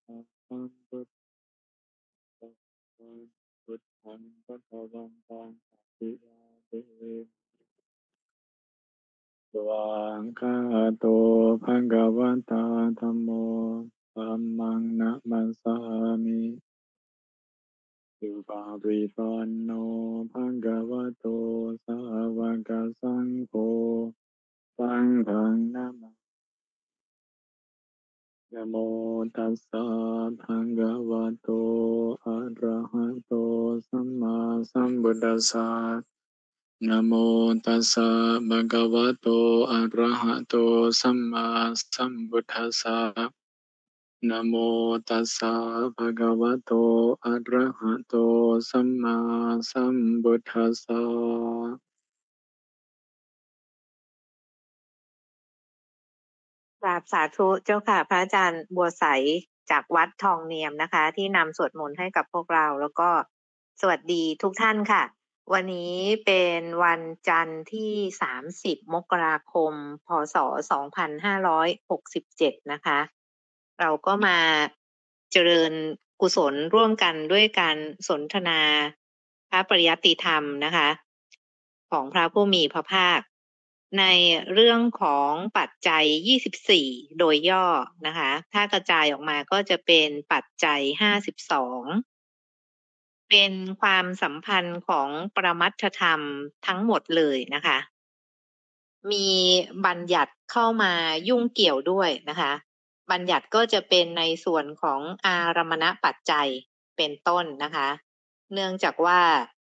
ธังพุทธังพุทธังพระวันตังอภิวาเทสวากขาโตภะคะวะตาธัมโมธัมมังนะมัสสามิสุปาปิปันโนภะคะวะโตสาวกสังโฆสังฆังนะโมตัสสะภะคะวะโตอะระหะโตสัมมาสัมพุทธัสสะนะโมตัสสะภะคะวะโตอะระหะโตสัมมาสัมพุทธัสสะนะโมตัสสะภะคะวะโตอะระหะโตสัมมาสัมพุทธัสสะกราบสาธุเจ้าค่ะพระอาจารย์บัวใสจากวัดทองเนียมนะคะที่นำสวดมนต์ให้กับพวกเราแล้วก็สวัสดีทุกท่านค่ะวันนี้เป็นวันจันทร์ที่30มกราคมพศ2567นะคะเราก็มาเจริญกุศลร่วมกันด้วยการสนทนาพระปริยัติธรรมนะคะของพระผู้มีพระภาค ในเรื่องของปัจจัย24โดยย่อนะคะถ้ากระจายออกมาก็จะเป็นปัจจัย52เป็นความสัมพันธ์ของปรมัตถธรรมทั้งหมดเลยนะคะมีบัญญัติเข้ามายุ่งเกี่ยวด้วยนะคะบัญญัติก็จะเป็นในส่วนของอารมณปัจจัยเป็นต้นนะคะเนื่องจากว่า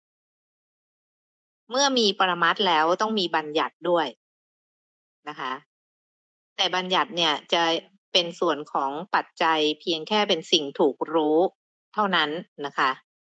เมื่อมีปรมัตถ์แล้วต้องมีบัญญัติด้วยนะคะแต่บัญญัติเนี่ยจะเป็นส่วนของปัจจัยเพียงแค่เป็นสิ่งถูกรู้เท่านั้นนะคะ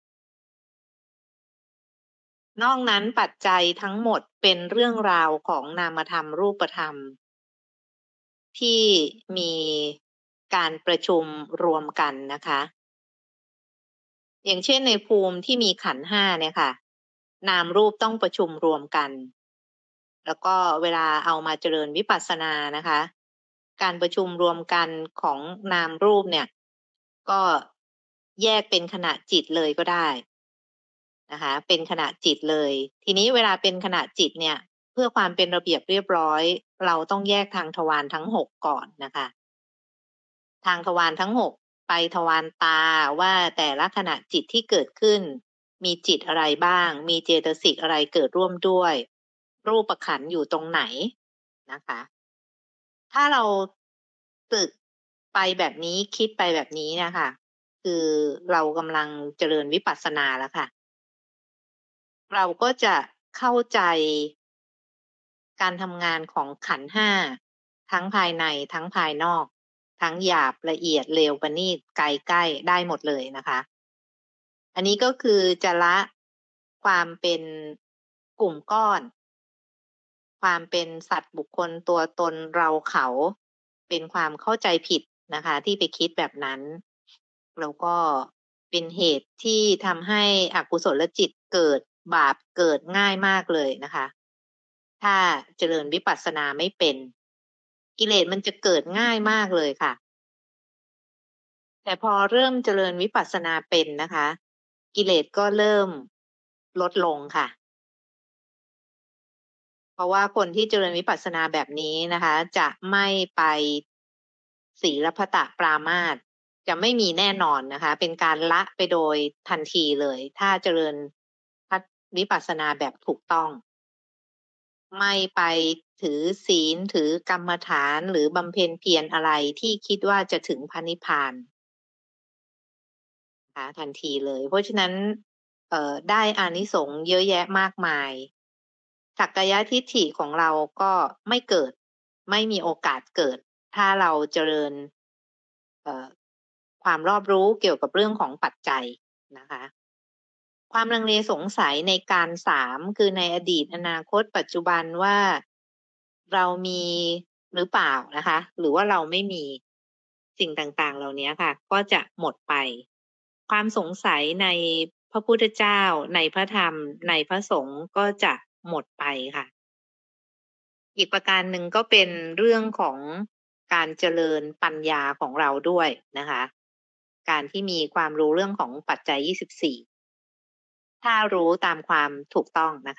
นอกนั้นปัจจัยทั้งหมดเป็นเรื่องราวของนามธรรมรูปธรรมที่มีการประชุมรวมกันนะคะอย่างเช่นในภูมิที่มีขันธ์5เนี่ยค่ะนามรูปต้องประชุมรวมกันแล้วก็เวลาเอามาเจริญวิปัสสนานะคะการประชุมรวมกันของนามรูปเนี่ยก็แยกเป็นขณะจิตเลยก็ได้นะคะเป็นขณะจิตเลยทีนี้เวลาเป็นขณะจิตเนี่ยเพื่อความเป็นระเบียบเรียบร้อยเราต้องแยกทางทวารทั้ง6ก่อนนะคะทางทวารทั้ง6ไปทวารตาว่าแต่ละขณะจิตที่เกิดขึ้นมีจิตอะไรบ้างมีเจตสิกอะไรเกิดร่วมด้วยรูปขันธ์อยู่ตรงไหนนะคะถ้าเราตึกไปแบบนี้คิดไปแบบนี้นะคะคือเรากำลังเจริญวิปัสสนาแล้วค่ะเราก็จะเข้าใจการทำงานของขันธ์ห้าทั้งภายในทั้งภายนอกทั้งหยาบละเอียดเลวประณีตไกลใกล้ได้หมดเลยนะคะอันนี้ก็คือจะละความเป็นกลุ่มก้อนความเป็นสัตว์บุคคลตัวตนเราเขาเป็นความเข้าใจผิดนะคะที่ไปคิดแบบนั้นแล้วก็เป็นเหตุที่ทำให้อกุศลจิตเกิดบาปเกิดง่ายมากเลยนะคะถ้าเจริญวิปัสสนาไม่เป็นกิเลสมันจะเกิดง่ายมากเลยค่ะแต่พอเริ่มเจริญวิปัสสนาเป็นนะคะกิเลสก็เริ่มลดลงค่ะ เพราะว่าคนที่เจริญวิปัสสนาแบบนี้นะคะจะไม่ไปศีลพัตตปรามาสจะไม่มีแน่นอนนะคะเป็นการละไปโดยทันทีเลยถ้าเจริญวิปัสสนาแบบถูกต้องไม่ไปถือศีลถือกรรมฐานหรือบำเพ็ญเพียรอะไรที่คิดว่าจะถึงพระนิพพานนะคะทันทีเลยเพราะฉะนั้นได้อานิสงส์เยอะแยะมากมายสักกายทิฏฐิของเราก็ไม่เกิดไม่มีโอกาสเกิดถ้าเราเจริญเอ่อความรอบรู้เกี่ยวกับเรื่องของปัจจัยนะคะความลังเลสงสัยในการ3คือในอดีตอนาคตปัจจุบันว่าเรามีหรือเปล่านะคะหรือว่าเราไม่มีสิ่งต่างๆเหล่านี้ค่ะก็จะหมดไปความสงสัยในพระพุทธเจ้าในพระธรรมในพระสงฆ์ก็จะหมดไปค่ะอีกประการหนึ่งก็เป็นเรื่องของการเจริญปัญญาของเราด้วยนะคะการที่มีความรู้เรื่องของปัจจัย24ถ้ารู้ตามความถูกต้องนะคะ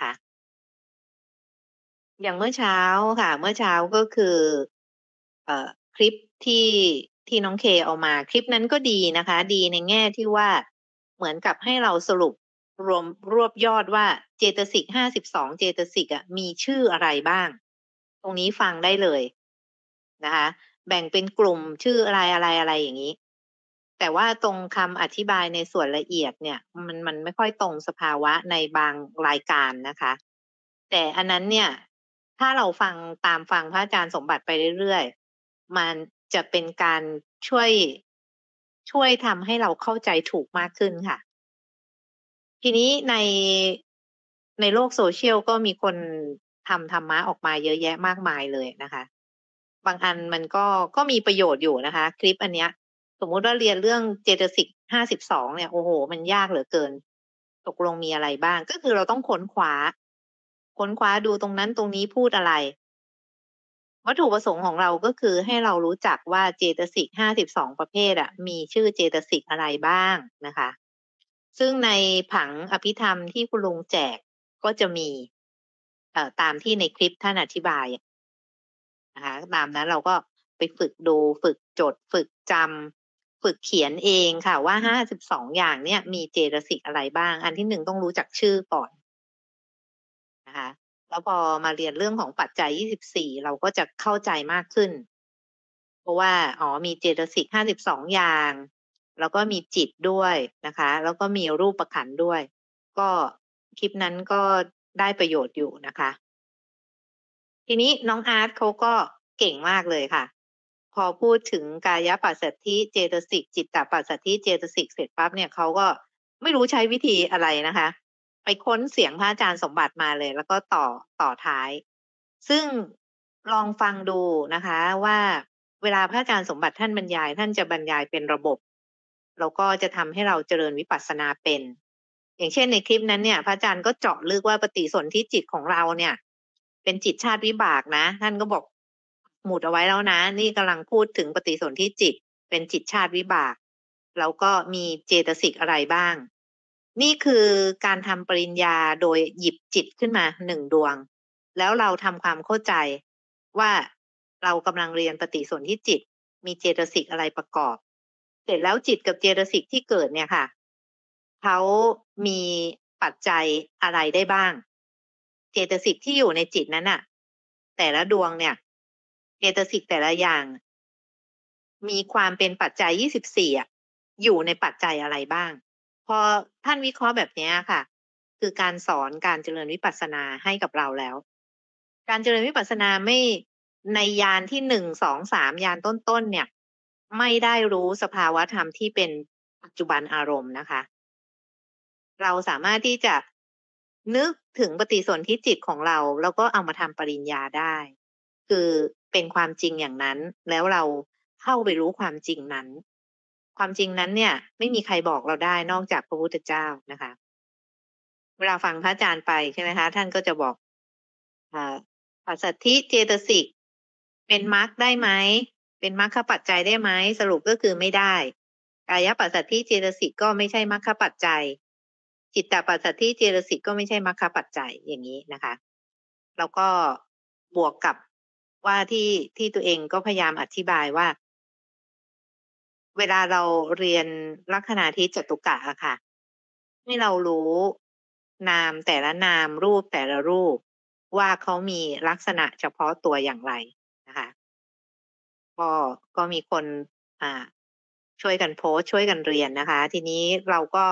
อย่างเมื่อเช้าค่ะ เมื่อเช้าก็คือคลิปที่น้องเคเอามาคลิปนั้นก็ดีนะคะ ดีในแง่ที่ว่าเหมือนกับให้เราสรุปรวบยอดว่าเจตสิก52เจตสิกมีชื่ออะไรบ้าง ตรงนี้ฟังได้เลยนะคะแบ่งเป็นกลุ่มชื่ออะไรอย่างนี้ แต่ว่าตรงคำอธิบายในส่วนละเอียดเนี่ยมันไม่ค่อยตรงสภาวะในบางรายการนะคะ แต่อันนั้นเนี่ยถ้าเราตามฟังพระอาจารย์สมบัติไปเรื่อยๆมันจะเป็นการช่วยทำให้เราเข้าใจถูกมากขึ้นค่ะ ทีนี้ในโลกโซเชียลก็มีคนทำธรรมะออกมาเยอะแยะมากมายเลยนะคะ บางอันมันก็มีประโยชน์อยู่นะคะ คลิปอันเนี้ย สมมุติว่าเรียนเรื่องเจตสิก52เนี่ยโอ้โหมันยากเหลือเกิน ตกลงมีอะไรบ้าง ก็คือเราต้องค้นคว้าดูตรงนั้นตรงนี้พูดอะไร วัตถุประสงค์ของเราก็คือให้เรารู้จักว่าเจตสิก52ประเภทมีชื่อเจตสิกอะไรบ้างนะคะ ซึ่งในผังอภิธรรมที่คุณลุงแจกก็จะมีตามที่ในคลิปท่านอธิบายนะคะตามนั้นเราก็ไปฝึกดูฝึกจดฝึกจำฝึกเขียนเองค่ะว่า52อย่างเนี่ยมีเจตสิกอะไรบ้าง อันที่1ต้องรู้จักชื่อก่อนนะคะแล้วพอมาเรียนเรื่องของปัจจัย24เราก็จะเข้าใจมากขึ้น เพราะว่ามีเจตสิก52อย่างแล้วก็มีจิตด้วยนะคะแล้วก็มีรูปขันธ์ด้วย ก็คลิปนั้นก็ได้ประโยชน์อยู่นะคะ ทีนี้น้องอาร์ตเขาก็เก่งมากเลยค่ะ พอพูดถึงกายปัสสัทธิเจตสิกจิตตปัสสัทธิเจตสิกเสร็จปั๊บเนี่ยเขาก็ไม่รู้ใช้วิธีอะไรนะคะ ไปค้นเสียงพระอาจารย์สมบัติมาเลย แล้วก็ต่อท้าย ซึ่งลองฟังดูนะคะว่าเวลาพระอาจารย์สมบัติท่านบรรยายท่านจะบรรยายเป็นระบบแล้วก็จะทำให้เราเจริญวิปัสสนาเป็น อย่างเช่นในคลิปนั้นเนี่ยพระอาจารย์ก็เจาะลึกว่าปฏิสนธิจิตของเราเนี่ยเป็นจิตชาติวิบากนะท่านก็บอกหมุดเอาไว้แล้วนะนี่กำลังพูดถึงปฏิสนธิจิตเป็นจิตชาติวิบากแล้วก็มีเจตสิกอะไรบ้างนี่คือการทำปริญญาโดยหยิบจิตขึ้นมา1ดวงแล้วเราทำความเข้าใจว่าเรากำลังเรียนปฏิสนธิจิตมีเจตสิกอะไรประกอบเสร็จแล้วจิตกับเจตสิกที่เกิดเนี่ยค่ะเขามีปัจจัยอะไรได้บ้างเจตสิกที่อยู่ในจิตนั้นน่ะแต่ละดวงเนี่ยเจตสิกแต่ละอย่างมีความเป็นปัจจัย24อยู่ในปัจจัยอะไรบ้างพอท่านวิเคราะห์แบบนี้ค่ะคือการสอนการเจริญวิปัสสนาให้กับเราแล้วการเจริญวิปัสสนาไม่ในยานที่1 2 3ยานต้นๆเนี่ยไม่ได้รู้สภาวะธรรมที่เป็นปัจจุบันอารมณ์นะคะเราสามารถที่จะนึกถึงปฏิสนธิจิตของเราแล้วก็เอามาทำปริญญาได้คือเป็นความจริงอย่างนั้นแล้วเราเข้าไปรู้ความจริงนั้นความจริงนั้นเนี่ยไม่มีใครบอกเราได้นอกจากพระพุทธเจ้านะคะเวลาฟังพระอาจารย์ไปใช่ไหมคะท่านก็จะบอกปัสสัทธิเจตสิกเป็นมรรคได้ไหมเป็นมรรคปัจจัยได้ไหมสรุปก็คือไม่ได้กายปัสสัทธิเจตสิกก็ไม่ใช่มรรคปัจจัยจิตตปัสสัทธิเจตสิกก็ไม่ใช่มรรคปัจจัยอย่างนี้นะคะแล้วก็บวกกับว่าที่ตัวเองก็พยายามอธิบายว่าเวลาเราเรียนลัคนาทิจตุกะอะค่ะให้เรารู้นามแต่ละนามรูปแต่ละรูปว่าเขามีลักษณะเฉพาะตัวอย่างไรนะคะก็มีคนอ่าช่วยกันโพสต์ช่วยกันเรียนนะคะทีนี้เราก็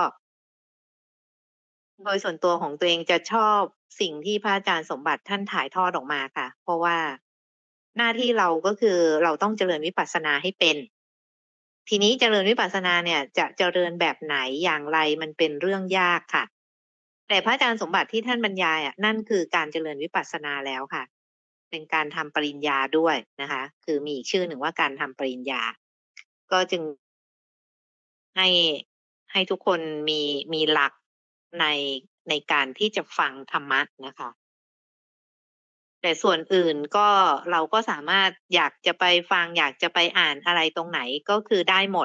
โดยส่วนตัวของตัวเองจะชอบสิ่งที่พระอาจารย์สมบัติท่านถ่ายทอดออกมาค่ะเพราะว่าหน้าที่เราก็คือเราต้องเจริญวิปัสสนาให้เป็นทีนี้เจริญวิปัสสนาเนี่ยจะเจริญแบบไหนอย่างไรมันเป็นเรื่องยากค่ะแต่พระอาจารย์สมบัติที่ท่านบรรยายนั่นคือการเจริญวิปัสสนาแล้วค่ะเป็นการทำปริญญาด้วยนะคะคือมีอีกชื่อหนึ่งว่าการทำปริญญาก็จึงให้ทุกคนมีหลักในการที่จะฟังธรรมะนะคะแต่ส่วนอื่นก็เราก็สามารถอยากจะไปฟังอยากจะไปอ่านอะไรตรงไหนก็คือได้หมด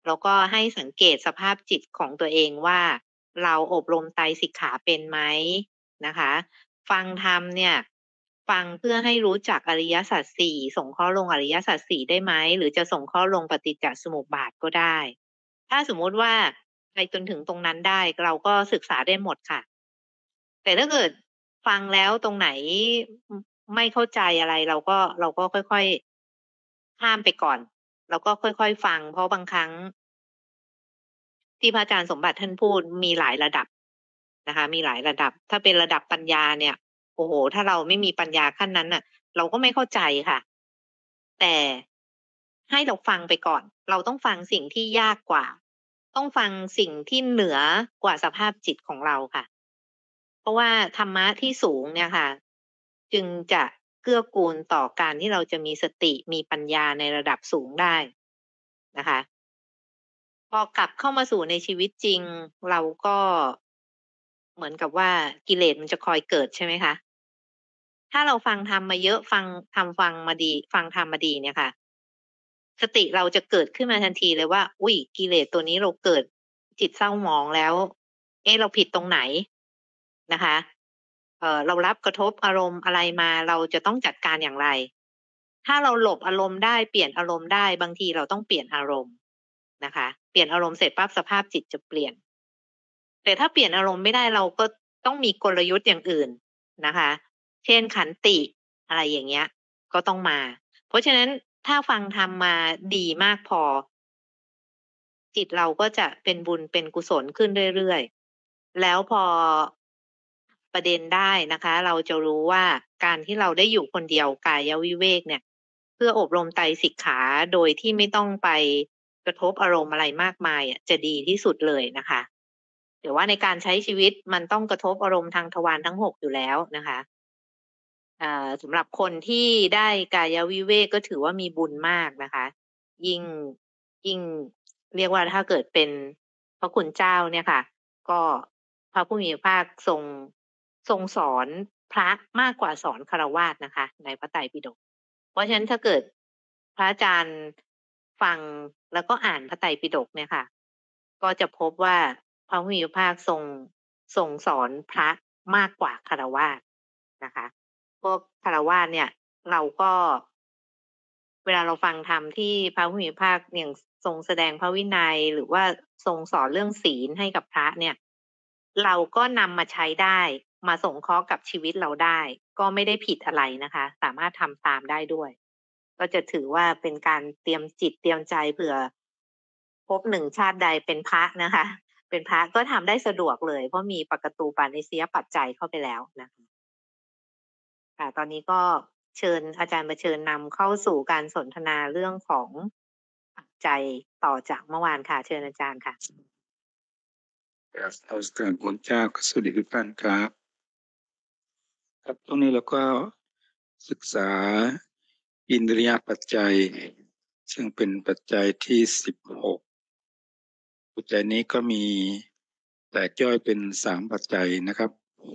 แล้วก็ให้สังเกตสภาพจิตของตัวเองว่าเราอบรมไตรสิกขาเป็นไหมนะคะ ฟังธรรมเนี่ยฟังเพื่อให้รู้จักอริยสัจสี่ส่งข้อลงอริยสัจสี่ได้ไหมหรือจะส่งข้อลงปฏิจจสมุปบาทก็ได้ ถ้าสมมุติว่าไปจนถึงตรงนั้นได้เราก็ศึกษาได้หมดค่ะ แต่ถ้าเกิดฟังแล้วตรงไหนไม่เข้าใจอะไรเราก็ค่อยๆข้ามไปก่อนเราก็ค่อยๆฟังเพราะบางครั้งที่พระอาจารย์สมบัติท่านพูดมีหลายระดับนะคะมีหลายระดับถ้าเป็นระดับปัญญาเนี่ยโอ้โหถ้าเราไม่มีปัญญาขั้นนั้นน่ะเราก็ไม่เข้าใจค่ะแต่ให้เราฟังไปก่อนเราต้องฟังสิ่งที่ยากกว่าต้องฟังสิ่งที่เหนือกว่าสภาพจิตของเราค่ะเพราะว่าธรรมะที่สูงเนี่ยค่ะจึงจะเกื้อกูลต่อการที่เราจะมีสติมีปัญญาในระดับสูงได้นะคะพอกลับเข้ามาสู่ในชีวิตจริงเราก็เหมือนกับว่ากิเลสมันจะคอยเกิดใช่ไหมคะถ้าเราฟังธรรมมาเยอะฟังมาดีฟังธรรมมาดีเนี่ยค่ะ สติเราจะเกิดขึ้นมาทันทีเลยว่าอุ๊ยกิเลสตัวนี้เราเกิดจิตเศร้าหมองแล้วเราผิดตรงไหนนะคะเรารับกระทบอารมณ์อะไรมาเราจะต้องจัดการอย่างไรถ้าเราหลบอารมณ์ได้เปลี่ยนอารมณ์ได้บางทีเราต้องเปลี่ยนอารมณ์นะคะเปลี่ยนอารมณ์เสร็จปั๊บสภาพจิตจะเปลี่ยนแต่ถ้าเปลี่ยนอารมณ์ไม่ได้เราก็ต้องมีกลยุทธ์อย่างอื่นนะคะเช่นขันติอะไรอย่างเงี้ยก็ต้องมา เพราะฉะนั้นถ้าฟังธรรมมาดีมากพอจิตเราก็จะเป็นบุญเป็นกุศลขึ้นเรื่อยๆแล้วพอประเด็นได้นะคะเราจะรู้ว่าการที่เราได้อยู่คนเดียวกายวิเวกเนี่ยเพื่ออบรมไตรสิกขาโดยที่ไม่ต้องไปกระทบอารมณ์อะไรมากมายจะดีที่สุดเลยนะคะแต่ว่าในการใช้ชีวิตมันต้องกระทบอารมณ์ทางทวารทั้ง6อยู่แล้วนะคะสำหรับคนที่ได้กายวิเวกก็ถือว่ามีบุญมากนะคะยิ่งยิ่งเรียกว่าถ้าเกิดเป็นพระคุณเจ้าเนี่ยค่ะก็พระผู้มีพระภาคทรงสอนพระมากกว่าสอนฆราวาสนะคะในพระไตรปิฎกเพราะฉะนั้นถ้าเกิดพระอาจารย์ฟังแล้วก็อ่านพระไตรปิฎกเนี่ยค่ะก็จะพบว่าพระผู้มีพระภาคทรงสอนพระมากกว่าฆราวาสนะคะ พวกฆราวาสเนี่ยเราก็เวลาเราฟังธรรมที่พระผู้มีพระภาคอย่างทรงแสดงพระวินัยหรือว่าทรงสอนเรื่องศีลให้กับพระเนี่ยเราก็นำมาใช้ได้มาสงเคราะห์กับชีวิตเราได้ก็ไม่ได้ผิดอะไรนะคะสามารถทำตามได้ด้วยก็จะถือว่าเป็นการเตรียมจิตเตรียมใจเผื่อภพหนึ่งชาติใดเป็นพระนะคะเป็นพระก็ทำได้สะดวกเลยเพราะมีปกตูปานิสยปัจจัยเข้าไปแล้วนะคะ ค่ะตอนนี้ก็เชิญอาจารย์มาเชิญนำเข้าสู่การสนทนาเรื่องของปัจจัยต่อจากเมื่อวานค่ะเชิญอาจารย์ค่ะครับนมัสการพระเจ้าสวัสดีทุกท่านครับครับตรงนี้เราก็ศึกษาอินทรียปัจจัยซึ่งเป็นปัจจัยที่16ปัจจัยนี้ก็มีแตกย่อยเป็น3ปัจจัยนะครับ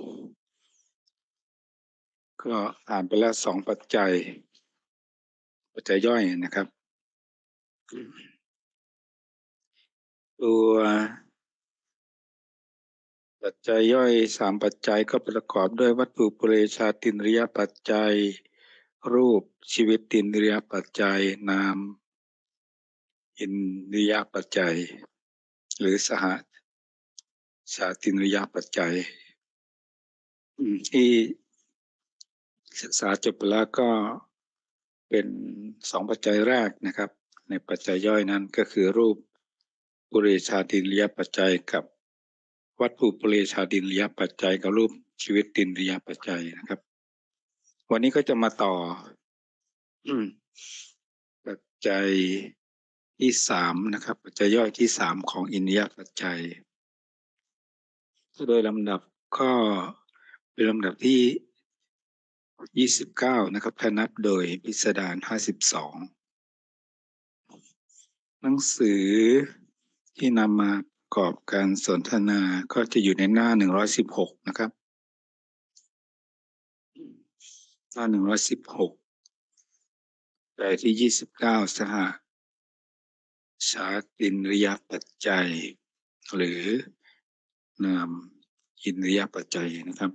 ก็อ่านไปแล้ว2ปัจจัยย่อยนะครับตัวปัจจัยย่อย3ปัจจัยก็ประกอบด้วยวัตถุปุเรชาตินริยปัจจัยรูปชีวิตินริยปัจจัยนามอินทรียปัจจัยหรือสหชาตินริยปัจจัยที่ศึกษาจบไปแล้วก็เป็น2ปัจจัยแรกนะครับในปัจจัยย่อยนั้นก็คือรูปปุเรชาตินริยปัจจัยกับวัตถุปุเรชาตินริยปัจจัยกับรูปชีวิตินริยปัจจัยนะครับวันนี้ก็จะมาต่อปัจจัยที่3นะครับปัจจัยย่อยที่3ของอินทรียปัจจัยโดยลำดับก็เป็นลำดับที่29นะครับถ้านับโดยพิสดาร52หนังสือที่นำมาประกอบการสนทนาก็จะอยู่ในหน้า116นะครับหน้า116แต่ที่29สหชาตินริยปัจจัยหรือนามอินทรียปัจจัยนะครับ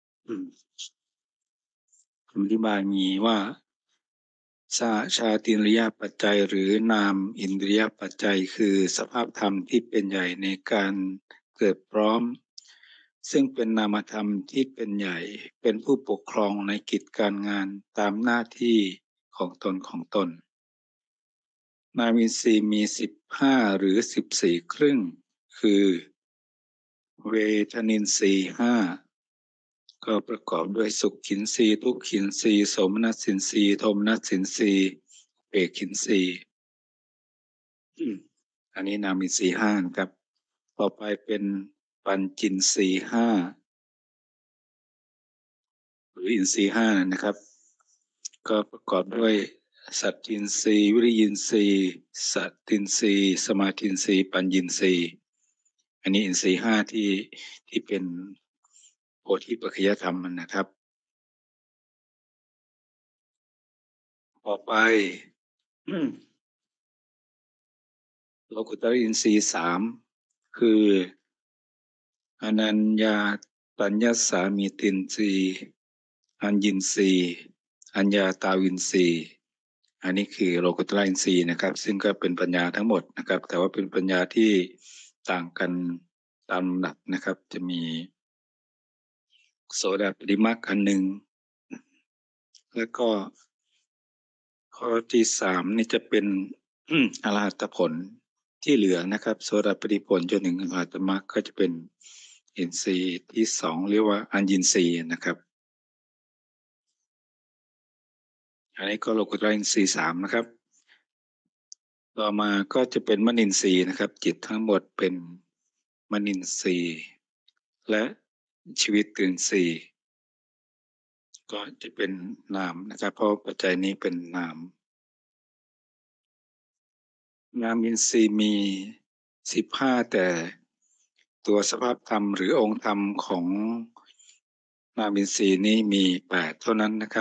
คำอธิบายมีว่าชาตินริยปัจจัยหรือนามอินทรียปัจจัยคือสภาพธรรมที่เป็นใหญ่ในการเกิดพร้อมซึ่งเป็นนามธรรมที่เป็นใหญ่เป็นผู้ปกครองในกิจการงานตามหน้าที่ของตนนามอินทรีย์มี15หรือ14ครึ่งคือเวทนินทรีย์5ก็ประกอบด้วยสุขขินทรีย์ทุกขินทรีย์โสมนัสสินทรีย์โทมนัสสินทรีย์เอกขินทรีย์อันนี้นามอินทรีย์5นะครับต่อไปเป็นปัญจินทรีย์5หรืออินทรีย์5นะครับก็ประกอบด้วยสัตทินทรีย์วิริยินทรีย์สัตตินทรีย์สมาธินทรีย์ปัญญินทรีย์อันนี้อินทรีย์5ที่เป็นโพธิปัจจยธรรมนะครับต่อไปโลกุตระอินทรีย์3คืออนัญญาตัญญสามีตินทรีย์อัญญินทรีย์อัญญาตาวินทรีย์อันนี้คือโลกุตระอินทรีย์นะครับซึ่งก็เป็นปัญญาทั้งหมดนะครับแต่ว่าเป็นปัญญาที่ต่างกันตามลำดับนะครับจะมีโสดาปัตติมรรคอันหนึ่งแล้วก็ข้อที่3นี่จะเป็นอรหัตผลที่เหลือนะครับโสดาปัตติผลจนถึงอรหัตมรรคก็จะเป็นอินทรีย์ที่2เรียกว่าอัญญินทรีย์นะครับอันนี้ก็โลกุตระอินทรีย์3นะครับต่อมาก็จะเป็นมนินทรีย์นะครับจิตทั้งหมดเป็นมนินทรีย์และชีวิตอินทรีย์ก็จะเป็นนามนะครับเพราะปัจจัยนี้เป็นนามอินทรีย์มี15แต่ตัวสภาพธรรมหรือองค์ธรรมของนามอินทรีย์นี้มี8เท่านั้นนะครับ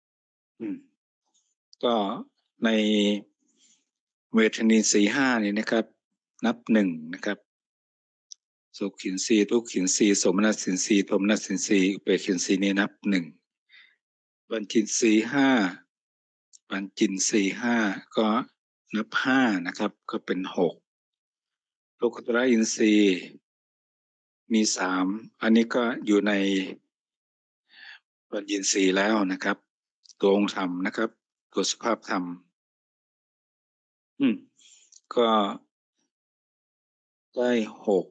ก็ในเวทนินทรีย์5นี่นะครับนับ1นะครับสุขขินทรีย์ทุกขินทรีย์โสมนัสสินทรีย์โทมนัสสินทรีย์อุเบกขินทรีย์นี้นับ1ปัญจินทรีย์5ปัญจินทรีย์5ก็นับ5นะครับก็เป็น6โลกุตระอินทรีย์มี3อันนี้ก็อยู่ในปัญญินทรีย์แล้วนะครับตัวองค์ธรรมนะครับตัวสภาพธรรมก็ได้6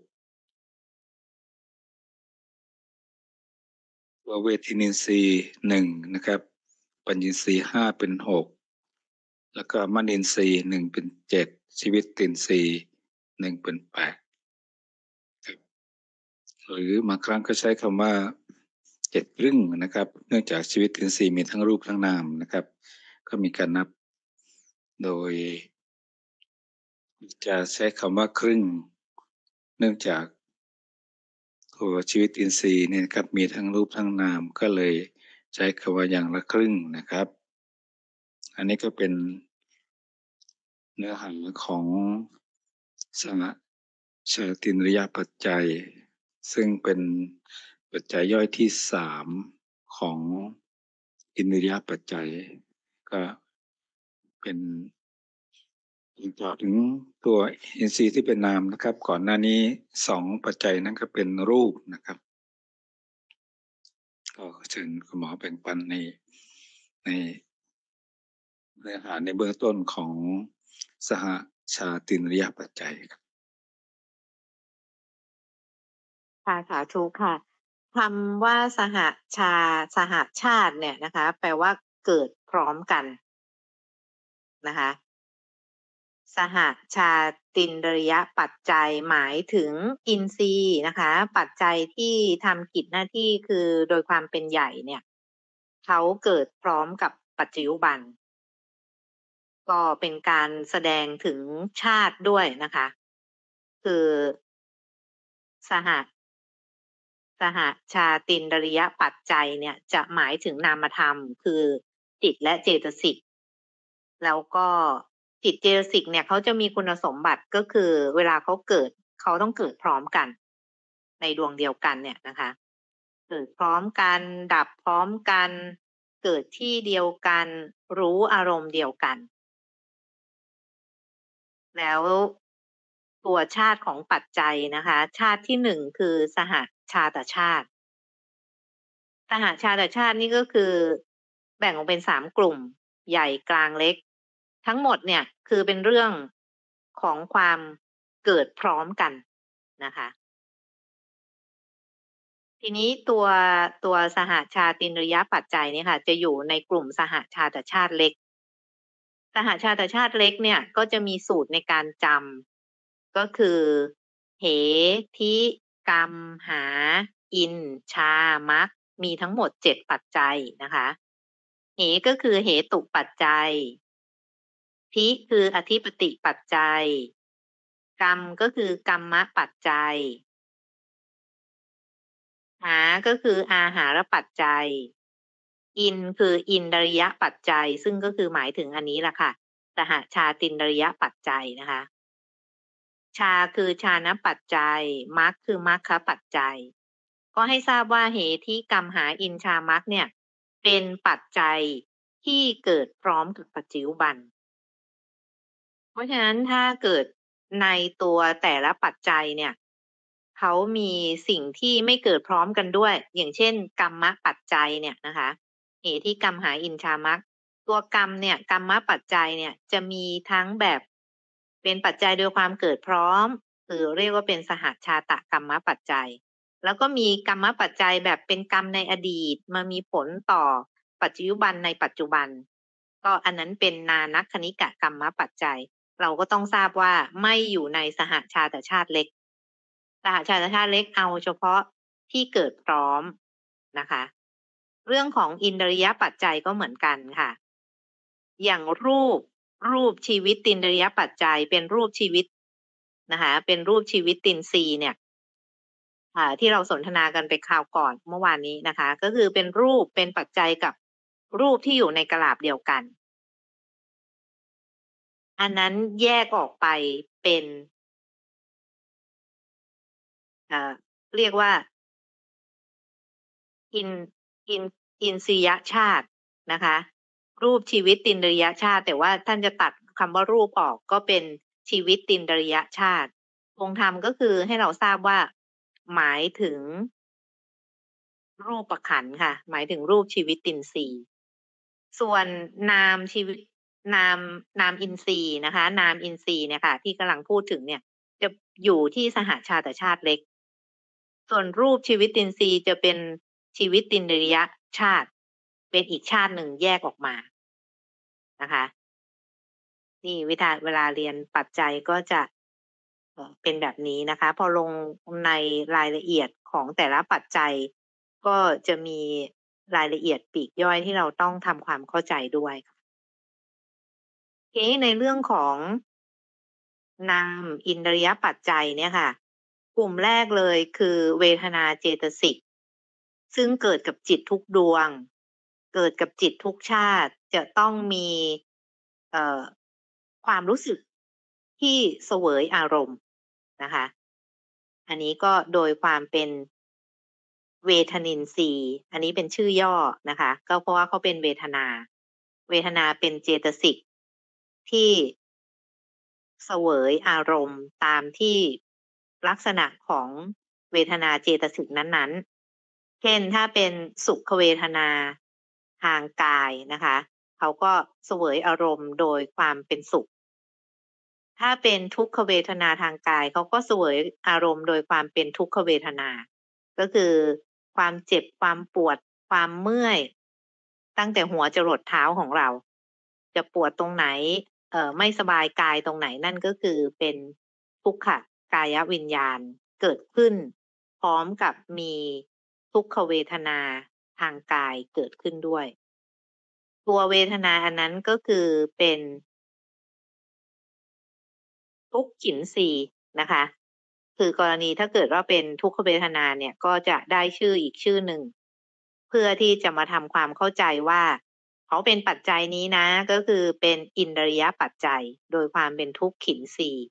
ตัวเวทินินทรีย์1นะครับปัญญินทรีย์5เป็น6แล้วก็มนินทรีย์1เป็น7ชีวิตตินทรีย์1เป็น8ครับหรือบางครั้งก็ใช้คำว่า7ครึ่งนะครับเนื่องจากชีวิตตินทรีย์มีทั้งรูปทั้งนามนะครับก็มีการนับโดยจะใช้คำว่าครึ่งเนื่องจากตัวชีวิตอินทรีย์เนี่ยครับมีทั้งรูปทั้งนามก็เลยใช้คำว่าอย่างละครึ่งนะครับอันนี้ก็เป็นเนื้อหาของสหชาตินริยปัจจัยซึ่งเป็นปัจจัยย่อยที่3ของอินทรียปัจจัยก็เป็นต่อถึงตัวอินทรีย์ที่เป็นนามนะครับก่อนหน้านี้2ปัจจัยนั้นก็เป็นรูปนะครับก็เชิญคุณหมอแบ่งปันในเนื้อหาในเบื้องต้นของสหชาตินริยปัจจัยครับค่ะสาธุค่ะคำว่าสหชาติเนี่ยนะคะแปลว่าเกิดพร้อมกันนะคะสหชาตินริยปัจจัยหมายถึงอินทรีย์นะคะปัจจัยที่ทำกิจหน้าที่คือโดยความเป็นใหญ่เนี่ยเขาเกิดพร้อมกับปัจจุบันก็เป็นการแสดงถึงชาติด้วยนะคะคือสหชาตินริยปัจจัยเนี่ยจะหมายถึงนามธรรมคือจิตและเจตสิกแล้วก็จิตเจตสิกเนี่ยเขาจะมีคุณสมบัติก็คือเวลาเขาเกิดเขาต้องเกิดพร้อมกันในดวงเดียวกันเนี่ยนะคะเกิดพร้อมกันดับพร้อมกันเกิดที่เดียวกันรู้อารมณ์เดียวกันแล้วตัวชาติของปัจจัยนะคะชาติที่หนึ่งคือสหชาตชาติสหชาตชาตินี่ก็คือแบ่งออกเป็น3กลุ่มใหญ่กลางเล็กทั้งหมดเนี่ยคือเป็นเรื่องของความเกิดพร้อมกันนะคะทีนี้ตัวสหชาตินริยปัจจัยเนี่ยค่ะจะอยู่ในกลุ่มสหชาตชาติเล็กสหชาตชาติเล็กเนี่ยก็จะมีสูตรในการจำก็คือเหทิกรรมหาอินชามัคมีทั้งหมด7ปัจจัยนะคะเหก็คือเหตุปัจจัยทิคืออธิปติปัจจัยกรรมก็คือกรรมปัจจัยหาก็คืออาหารปัจจัยอินคืออินทริยปัจจัยซึ่งก็คือหมายถึงอันนี้แหละค่ะสหชาตินริยปัจจัยนะคะชาคือชานปัจจัยมัคคือมัคคะปัจจัยก็ให้ทราบว่าเหตุที่กรรมหาอินชามัคเนี่ยเป็นปัจจัยที่เกิดพร้อมกับปัจจุบันเพราะฉะนั้นถ้าเกิดในตัวแต่ละปัจจัยเนี่ยเขามีสิ่งที่ไม่เกิดพร้อมกันด้วยอย่างเช่นกรรมปัจจัยเนี่ยนะคะเหตุที่กรรมหาอินชามัคตัวกรรมเนี่ยกรรมปัจจัยเนี่ยจะมีทั้งแบบเป็นปัจจัยโดยความเกิดพร้อมหรือเรียกว่าเป็นสหชาตกรรมปัจจัยแล้วก็มีกรรมปัจจัยแบบเป็นกรรมในอดีตมามีผลต่อปัจจุบันในปัจจุบันก็อันนั้นเป็นนานัคคณิกะกรรมปัจจัยเราก็ต้องทราบว่าไม่อยู่ในสหชาตชาติเล็กสหชาตชาติเล็กเอาเฉพาะที่เกิดพร้อมนะคะเรื่องของอินทริยปัจจัยก็เหมือนกันค่ะอย่างรูปชีวิตตินทริยปัจจัยเป็นรูปชีวิตนะคะเป็นรูปชีวิตตินทรีย์เนี่ยที่เราสนทนากันไปคราวก่อนเมื่อวานนี้นะคะก็คือเป็นรูปเป็นปัจจัยกับรูปที่อยู่ในกลาบเดียวกันอันนั้นแยกออกไปเป็นเรียกว่าอินอินอินทรียชาตินะคะรูปชีวิตตินทริยชาติแต่ว่าท่านจะตัดคำว่ารูปออกก็เป็นชีวิตตินทริยชาติองค์ธรรมก็คือให้เราทราบว่าหมายถึงรูปขันธ์ค่ะหมายถึงรูปชีวิตตินทรีย์ส่วนนามชีวิตนามอินทรีย์นะคะนามอินทรีย์เนี่ยค่ะที่กำลังพูดถึงเนี่ยจะอยู่ที่สหชาตชาติเล็กส่วนรูปชีวิตตินทรีย์จะเป็นชีวิตตินทริยชาติเป็นอีกชาติหนึ่งแยกออกมานะคะนี่เวลาเรียนปัจจัยก็จะเป็นแบบนี้นะคะพอลงในรายละเอียดของแต่ละปัจจัยก็จะมีรายละเอียดปลีกย่อยที่เราต้องทำความเข้าใจด้วยทีนี้ในเรื่องของนามอินทริยปัจจัยเนี่ยค่ะกลุ่มแรกเลยคือเวทนาเจตสิกซึ่งเกิดกับจิตทุกดวงเกิดกับจิตทุกชาติจะต้องมีความรู้สึกที่เสวยอารมณ์นะคะอันนี้ก็โดยความเป็นเวทนินทรีย์อันนี้เป็นชื่อย่อนะคะก็เพราะว่าเขาเป็นเวทนาเป็นเจตสิกที่เสวยอารมณ์ตามที่ลักษณะของเวทนาเจตสิกนั้นๆเช่นถ้าเป็นสุขเวทนาทางกายนะคะเขาก็เสวยอารมณ์โดยความเป็นสุขถ้าเป็นทุกขเวทนาทางกายเขาก็เสวยอารมณ์โดยความเป็นทุกขเวทนาก็คือความเจ็บความปวดความเมื่อยตั้งแต่หัวจรดเท้าของเราจะปวดตรงไหนไม่สบายกายตรงไหนนั่นก็คือเป็นทุกขกายวิญญาณเกิดขึ้นพร้อมกับมีทุกขเวทนาทางกายเกิดขึ้นด้วยตัวเวทนาอันนั้นก็คือเป็นทุกขินสีนะคะคือกรณีถ้าเกิดว่าเป็นทุกขเวทนาเนี่ยก็จะได้ชื่ออีกชื่อหนึ่งเพื่อที่จะมาทำความเข้าใจว่าพเขาเป็นปัจจัยนี้นะ ก็คือเป็นอินทรียปัจจัยโดยความเป็นทุกขินทรีย์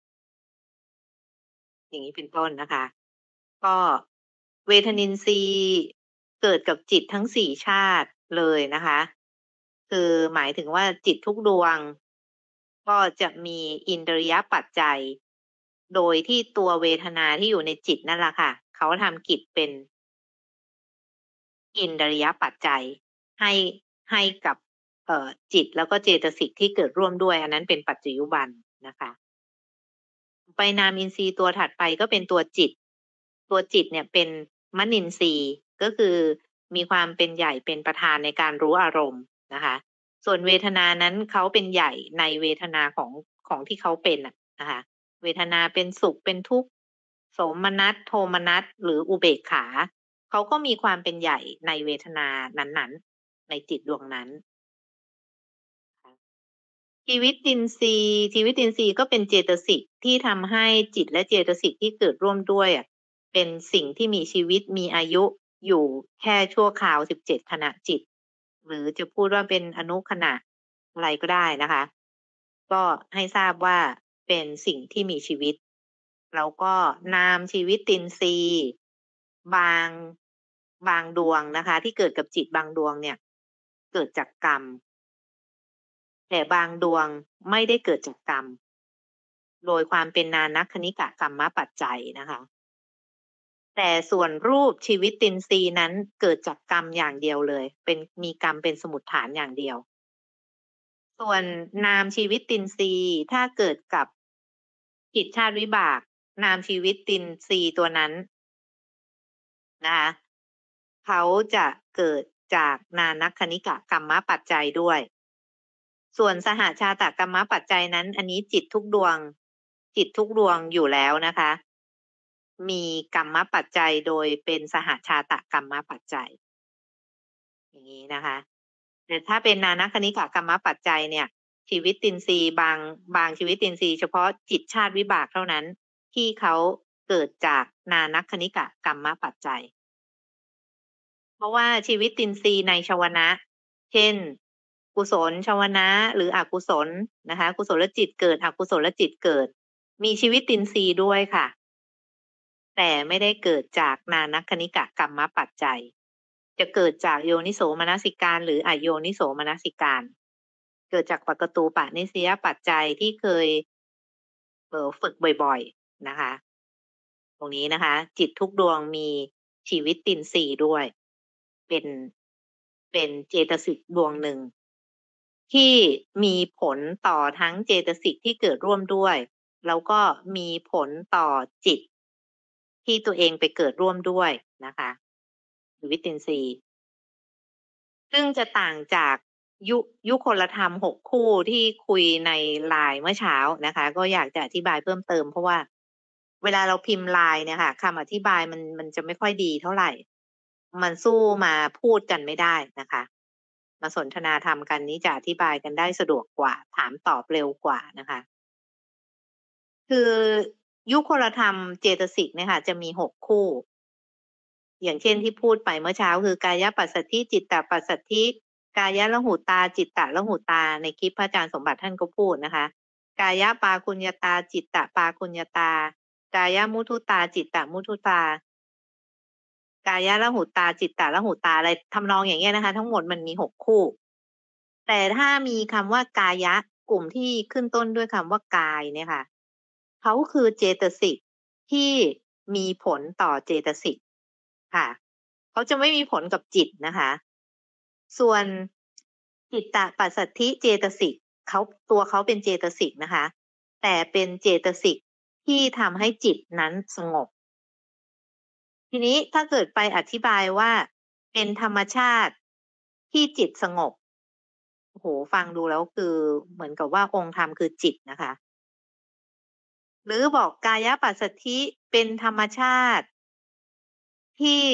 อย่างนี้เป็นต้นนะคะ ก็เวทนินทรีย์เกิดกับจิตทั้งสี่ชาติเลยนะคะ คือหมายถึงว่าจิตทุกดวง ก็จะมีอินทรียปัจจัย โดยที่ตัวเวทนาที่อยู่ในจิตนั่นแหละค่ะ เขาทำกิจเป็นอินทรียปัจจัยให้กับจิตแล้วก็เจตสิกที่เกิดร่วมด้วย อันนั้นเป็นปัจจยุบันนะคะไปนามอินทรีย์ตัวถัดไปก็เป็นตัวจิต ตัวจิตเนี่ยเป็นมนินทรีย์ก็คือมีความเป็นใหญ่เป็นประธานในการรู้อารมณ์นะคะ ส่วนเวทนานั้นเขาเป็นใหญ่ในเวทนาของที่เขาเป็นนะคะเวทนาเป็นสุขเป็นทุกข์โสมนัสโทมนัสหรืออุเบกขาเขาก็มีความเป็นใหญ่ในเวทนานั้นๆในจิตดวงนั้นชีวิตินทรีย์ก็เป็นเจตสิกที่ทำให้จิตและเจตสิกที่เกิดร่วมด้วยเป็นสิ่งที่มีชีวิตมีอายุอยู่แค่ชั่วคราว17ขณะจิตหรือจะพูดว่าเป็นอนุขณะอะไรก็ได้นะคะก็ให้ทราบว่าเป็นสิ่งที่มีชีวิตแล้วก็นามชีวิตินทรีย์บางดวงนะคะที่เกิดกับจิตบางดวงเนี่ยเกิดจากกรรมแต่บางดวงไม่ได้เกิดจากกรรมโดยความเป็นนานัคคณิกะกรรมปัจจัยนะคะแต่ส่วนรูปชีวิตินทรีย์นั้นเกิดจากกรรมอย่างเดียวเลยมีกรรมเป็นสมุฏฐานอย่างเดียวส่วนนามชีวิตินทรีย์ถ้าเกิดกับจิตชาติวิบากนามชีวิตินทรีย์ตัวนั้นนะคะเขาจะเกิดจากนานัคคณิกะกรรมปัจจัยด้วยส่วนสหชาตกรรมปัจจัยนั้นอันนี้จิตทุกดวงอยู่แล้วนะคะมีกรรมปัจจัยโดยเป็นสหชาตกรรมปัจจัยอย่างนี้นะคะแต่ถ้าเป็นนานัคคณิกะกรรมปัจจัยเนี่ยชีวิตินทรีย์บางชีวิตินทรีย์เฉพาะจิตชาติวิบากเท่านั้นที่เขาเกิดจากนานัคคณิกะกรรมปัจจัยเพราะว่าชีวิตินทรีย์ในชวนะเช่นกุศลชวนะหรืออกุศลนะคะกุศลจิตเกิดอกุศลจิตเกิดมีชีวิตินทรีย์ด้วยค่ะแต่ไม่ได้เกิดจากนานัคคณิกะกรรมปัจจัยจะเกิดจากโยนิโสมนสิการหรืออโยนิโสมนสิการเกิดจากปกตูปนิสยปัจจัยที่เคยฝึกบ่อยๆนะคะตรงนี้นะคะจิตทุกดวงมีชีวิตินทรีย์ด้วยเป็นเจตสิกดวงหนึ่งที่มีผลต่อทั้งเจตสิกที่เกิดร่วมด้วยแล้วก็มีผลต่อจิตที่ตัวเองไปเกิดร่วมด้วยนะคะชีวิตินทรีย์ซึ่งจะต่างจากยุคลธรรม6คู่ที่คุยในไลน์เมื่อเช้านะคะก็อยากจะอธิบายเพิ่มเติมเพราะว่าเวลาเราพิมพ์ไลน์เนี่ยค่ะคำอธิบายมันจะไม่ค่อยดีเท่าไหร่มันสู้มาพูดกันไม่ได้นะคะมาสนทนาธรรมกันนี้จะอธิบายกันได้สะดวกกว่าถามตอบเร็วกว่านะคะคือยุคลธรรมเจตสิกเนี่ยค่ะจะมี6คู่อย่างเช่นที่พูดไปเมื่อเช้าคือกายปัสสัทธิจิตตปัสสัทธิกายละหุตาจิตตละหุตาในคลิปพระอาจารย์สมบัติท่านก็พูดนะคะกายปาคุญญตาจิตตปาคุญญตากายมุทุตาจิตตมุทุตากายละหุตาจิตตละหุตาอะไรทำนองอย่างเงี้ยนะคะทั้งหมดมันมี6คู่แต่ถ้ามีคำว่ากายะกลุ่มที่ขึ้นต้นด้วยคำว่ากายเนี่ยค่ะเขาคือเจตสิกที่มีผลต่อเจตสิกค่ะเขาจะไม่มีผลกับจิตนะคะส่วนจิตตปัสสัทธิเจตสิกตัวเขาเป็นเจตสิกนะคะแต่เป็นเจตสิกที่ทำให้จิตนั้นสงบทีนี้ถ้าเกิดไปอธิบายว่าเป็นธรรมชาติที่จิตสงบโอ้โหฟังดูแล้วคือเหมือนกับว่าองค์ธรรมคือจิตนะคะหรือบอกกายปัสสัทธิเป็นธรรมชาติที่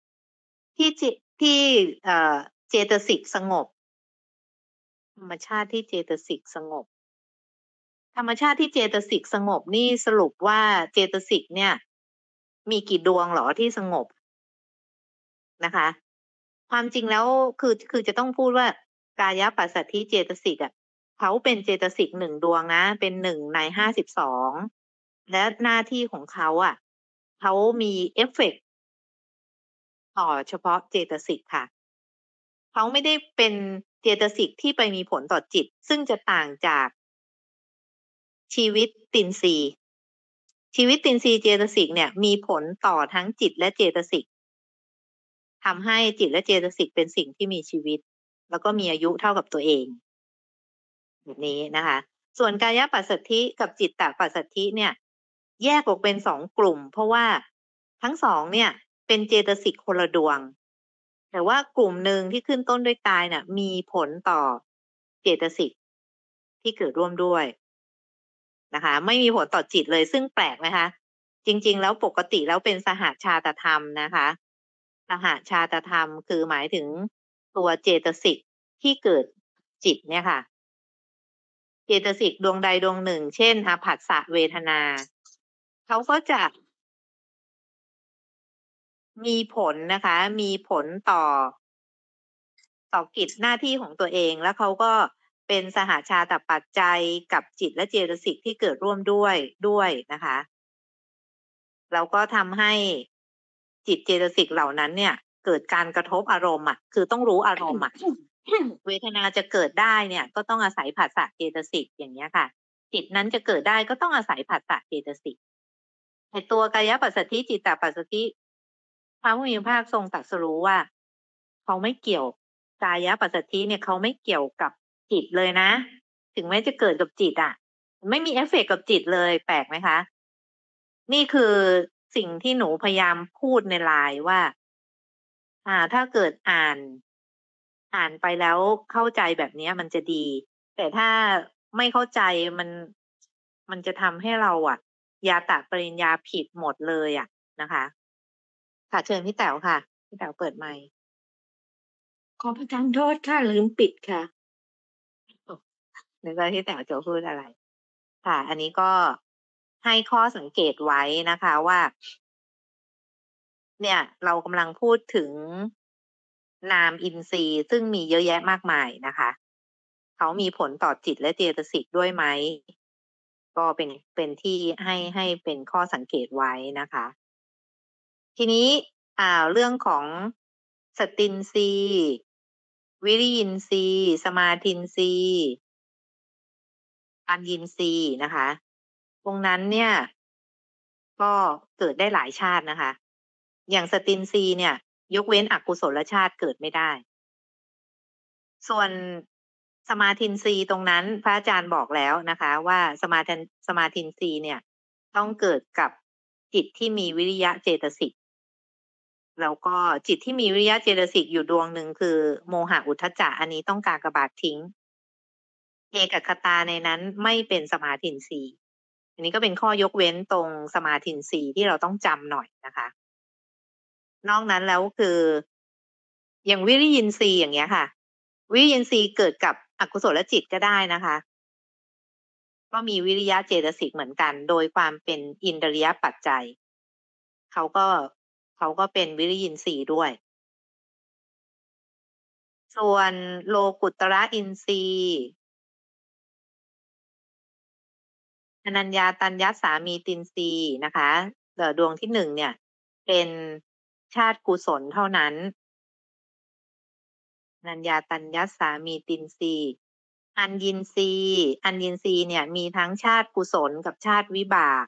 เจตสิกสงบธรรมชาติที่เจตสิกสงบธรรมชาติที่เจตสิกสงบนี่สรุปว่าเจตสิกเนี่ยมีกี่ดวงหรอที่สงบนะคะความจริงแล้วคือจะต้องพูดว่ากายปัสสัทธิเจตสิกเขาเป็นเจตสิก1 ดวงนะเป็น1 ใน 52และหน้าที่ของเขาเขามีเอฟเฟกต์ต่อเฉพาะเจตสิกค่ะเขาไม่ได้เป็นเจตสิกที่ไปมีผลต่อจิตซึ่งจะต่างจากชีวิตตินทรีย์ชีวิตตินทรีย์เจตสิกเนี่ยมีผลต่อทั้งจิตและเจตสิกทำให้จิตและเจตสิกเป็นสิ่งที่มีชีวิตแล้วก็มีอายุเท่ากับตัวเองแบบนี้นะคะส่วนกายปัสสัทธิกับจิตตปัสสัทธิเนี่ยแยกออกเป็น2 กลุ่มเพราะว่าทั้ง2เนี่ยเป็นเจตสิกคนละดวงแต่ว่ากลุ่มหนึ่งที่ขึ้นต้นด้วยกายเนี่ยมีผลต่อเจตสิกที่เกิดร่วมด้วยนะคะไม่มีผลต่อจิตเลยซึ่งแปลกไหมคะจริงๆแล้วปกติแล้วเป็นสหชาตธรรมนะคะสหชาตธรรมคือหมายถึงตัวเจตสิกที่เกิดจิตเนี่ยค่ะเจตสิกดวงใดดวงหนึ่งเช่นอาผัสสะเวทนาเขาก็จะมีผลนะคะมีผลต่อกิจหน้าที่ของตัวเองแล้วเขาก็เป็นสหชาตปัจจัยกับจิตและเจตสิกที่เกิดร่วมด้วยนะคะแล้วก็ทำให้จิตเจตสิกเหล่านั้นเนี่ยเกิดการกระทบอารมณ์คือต้องรู้อารมณ์เวทนาจะเกิดได้เนี่ยก็ต้องอาศัยผัสสะเจตสิกอย่างเงี้ยค่ะจิตนั้นจะเกิดได้ก็ต้องอาศัยผัสสะเจตสิกในตัวกายปัสสัทธิจิตตปัสสัทธิพระผู้มีพระภาคทรงตรัสรู้ว่าเขาไม่เกี่ยวกายปัสสัทธิเนี่ยเขาไม่เกี่ยวกับจิตเลยนะถึงแม้จะเกิดกับจิตไม่มีเอฟเฟกต์กับจิตเลยแปลกไหมคะนี่คือสิ่งที่หนูพยายามพูดในไลน์ว่าถ้าเกิดอ่านไปแล้วเข้าใจแบบนี้มันจะดีแต่ถ้าไม่เข้าใจมันจะทำให้เรายาตะปริญญาผิดหมดเลยนะคะค่ะเชิญพี่แต๋วค่ะพี่แต๋วเปิดไมค์ขอประทานโทษค่ะลืมปิดค่ะนึกว่าพี่แต๋วจะพูดอะไรค่ะอันนี้ก็ให้ข้อสังเกตไว้นะคะว่าเนี่ยเรากำลังพูดถึงนามอินทรีย์ซึ่งมีเยอะแยะมากมายนะคะเขามีผลต่อจิตและเจตสิกด้วยไหมก็เป็นที่ให้เป็นข้อสังเกตไว้นะคะทีนี้เรื่องของสตินทรีย์วิริยินทรีย์สมาธินทรีย์ปัญญินทรีย์นะคะตรงนั้นเนี่ยก็เกิดได้หลายชาตินะคะอย่างสตินทรีย์เนี่ยยกเว้นอกุศลชาติเกิดไม่ได้ส่วนสมาธินทรีย์ตรงนั้นพระอาจารย์บอกแล้วนะคะว่าสมาธินทรีย์เนี่ยต้องเกิดกับจิตที่มีวิริยะเจตสิกแล้วก็จิตที่มีวิริยะเจตสิกอยู่ดวงหนึ่งคือโมหะอุทธัจจะอันนี้ต้องกากบาททิ้งเอกคตาในนั้นไม่เป็นสมาธินทรีย์อันนี้ก็เป็นข้อยกเว้นตรงสมาธินทรีย์ที่เราต้องจำหน่อยนะคะนอกนั้นแล้วคืออย่างวิริยินทรีย์อย่างเงี้ยค่ะวิริยินทรีย์เกิดกับอกุศลจิตก็ได้นะคะก็มีวิริยะเจตสิกเหมือนกันโดยความเป็นอินทรียปัจจัยเขาก็เป็นวิริยินทรีย์ด้วยส่วนโลกุตระอินทรีย์อนัญญาตัญญัสสามีตินทรีย์นะคะดวงที่1เนี่ยเป็นชาติกุศลเท่านั้นอนัญญาตัญญัสสามีตินทรีย์อัญญินทรีย์เนี่ยมีทั้งชาติกุศลกับชาติวิบาก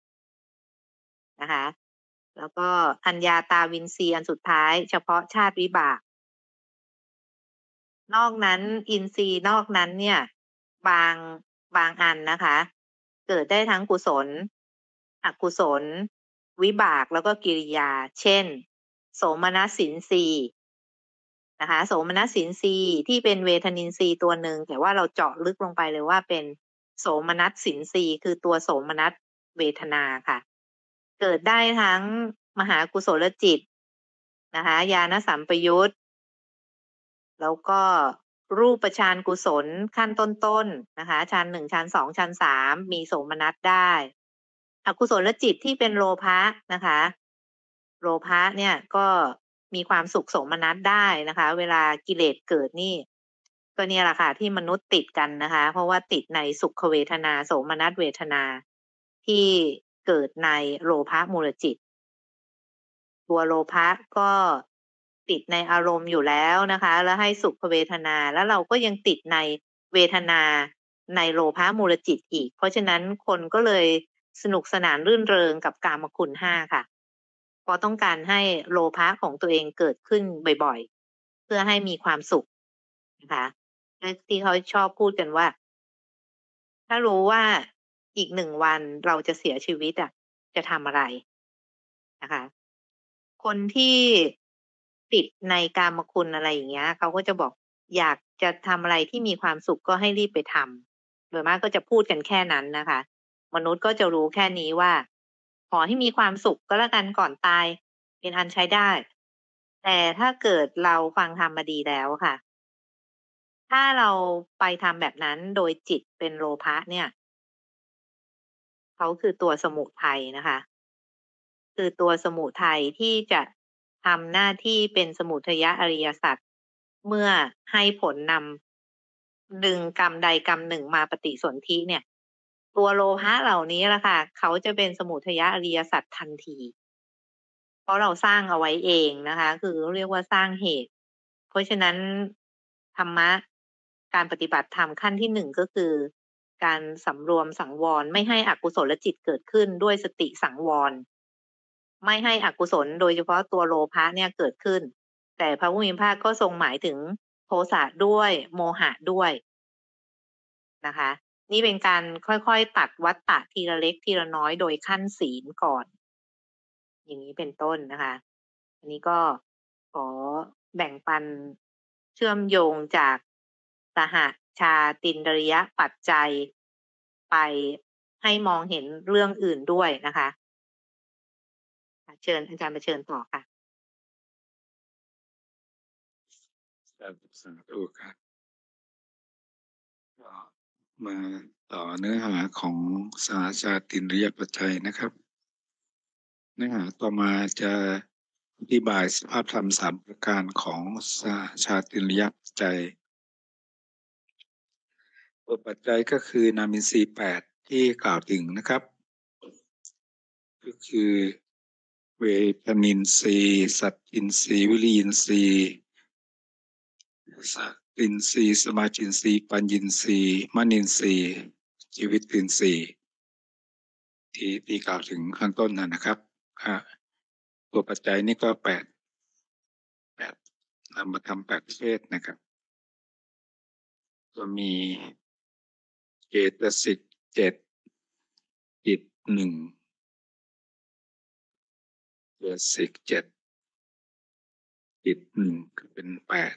นะคะแล้วก็อัญญาตาวินทรีย์อันสุดท้ายเฉพาะชาติวิบากนอกนั้นอินทรีย์นอกนั้นเนี่ยบางอันนะคะเกิดได้ทั้งกุศลอกุศลวิบากแล้วก็กิริยาเช่นโสมนัสสินทรีย์นะคะโสมนัสสินทรีย์ที่เป็นเวทนินทรีย์ตัวหนึ่งแต่ว่าเราเจาะลึกลงไปเลยว่าเป็นโสมนัสสินทรีย์คือตัวโสมนัสเวทนาค่ะเกิดได้ทั้งมหากุศลจิตนะคะญาณสัมปยุตแล้วก็รูปฌานกุศลขั้นต้นๆนะคะฌาน1ฌาน2ฌาน3มีโสมนัสได้อกุศลจิตที่เป็นโลภะนะคะโลภะเนี่ยก็มีความสุขโสมนัสได้นะคะเวลากิเลสเกิดนี่ก็เนี่ยแหละค่ะที่มนุษย์ติดกันนะคะ เพราะว่าติดในสุขเวทนาโสมนัสเวทนาที่เกิดในโลภะมูลจิต ตัวโลภะก็ติดในอารมณ์อยู่แล้วนะคะ แล้วให้สุขเวทนาแล้วเราก็ยังติดในเวทนาในโลภะมูลจิตอีกเพราะฉะนั้นคนก็เลยสนุกสนานรื่นเริงกับกามคุณห้าค่ะเพราะต้องการให้โลภะของตัวเองเกิดขึ้นบ่อยๆเพื่อให้มีความสุขนะคะที่เขาชอบพูดกันว่าถ้ารู้ว่าอีก1 วันเราจะเสียชีวิตจะทำอะไรนะคะคนที่ติดในกามคุณอะไรอย่างเงี้ยเขาก็จะบอกอยากจะทำอะไรที่มีความสุขก็ให้รีบไปทำโดยมากก็จะพูดกันแค่นั้นนะคะมนุษย์ก็จะรู้แค่นี้ว่าขอให้มีความสุขก็แล้วกันก่อนตายเป็นอันใช้ได้แต่ถ้าเกิดเราฟังธรรมมาดีแล้วค่ะถ้าเราไปทำแบบนั้นโดยจิตเป็นโลภะเนี่ยเขาคือตัวสมุทัยนะคะคือตัวสมุทัยที่จะทำหน้าที่เป็นสมุทัยอริยสัจเมื่อให้ผลนำดึงกรรมใดกรรมหนึ่งมาปฏิสนธิเนี่ยตัวโลภะเหล่านี้แหละค่ะเขาจะเป็นสมุทัยอริยสัจทันทีเพราะเราสร้างเอาไว้เองนะคะคือเรียกว่าสร้างเหตุเพราะฉะนั้นธรรมะการปฏิบัติธรรมขั้นที่1ก็คือการสำรวมสังวรไม่ให้อกุศลจิตเกิดขึ้นด้วยสติสังวรไม่ให้อกุศลโดยเฉพาะตัวโลภะเนี่ยเกิดขึ้นแต่พระผู้มีพระภาคก็ทรงหมายถึงโทสะด้วยโมหะด้วยนะคะนี่เป็นการค่อยๆตัดวัฏฏะทีละเล็กทีละน้อยโดยขั้นศีลก่อนอย่างนี้เป็นต้นนะคะอันนี้ก็ขอแบ่งปันเชื่อมโยงจากสหชาตินริยปัจจัยไปให้มองเห็นเรื่องอื่นด้วยนะคะเชิญอาจารย์มาเชิญต่อค่ะสาธุครับก็มาต่อเนื้อหาของสหชาตินริยปัจจัยนะครับเนื้อหาต่อมาจะอธิบายสภาพธรรม3 ประการของสหชาตินริยปัจจัยตัวปัจจัยก็คือนามอินทรีย์8ที่กล่าวถึงนะครับก็คือเวทนินทรีย์สัตตินทรีย์วิริยินทรีย์สัตตินทรีย์สมาจินทรีย์ปัญญินทรีย์มณินทรีย์ชีวิตินทรีย์ที่กล่าวถึงข้างต้นนะครับตัวปัจจัยนี่ก็8นำมาทำ8 ประเภทนะครับก็มีเจตสิก7จิต1เจตสิก7จิต1ก็เป็น8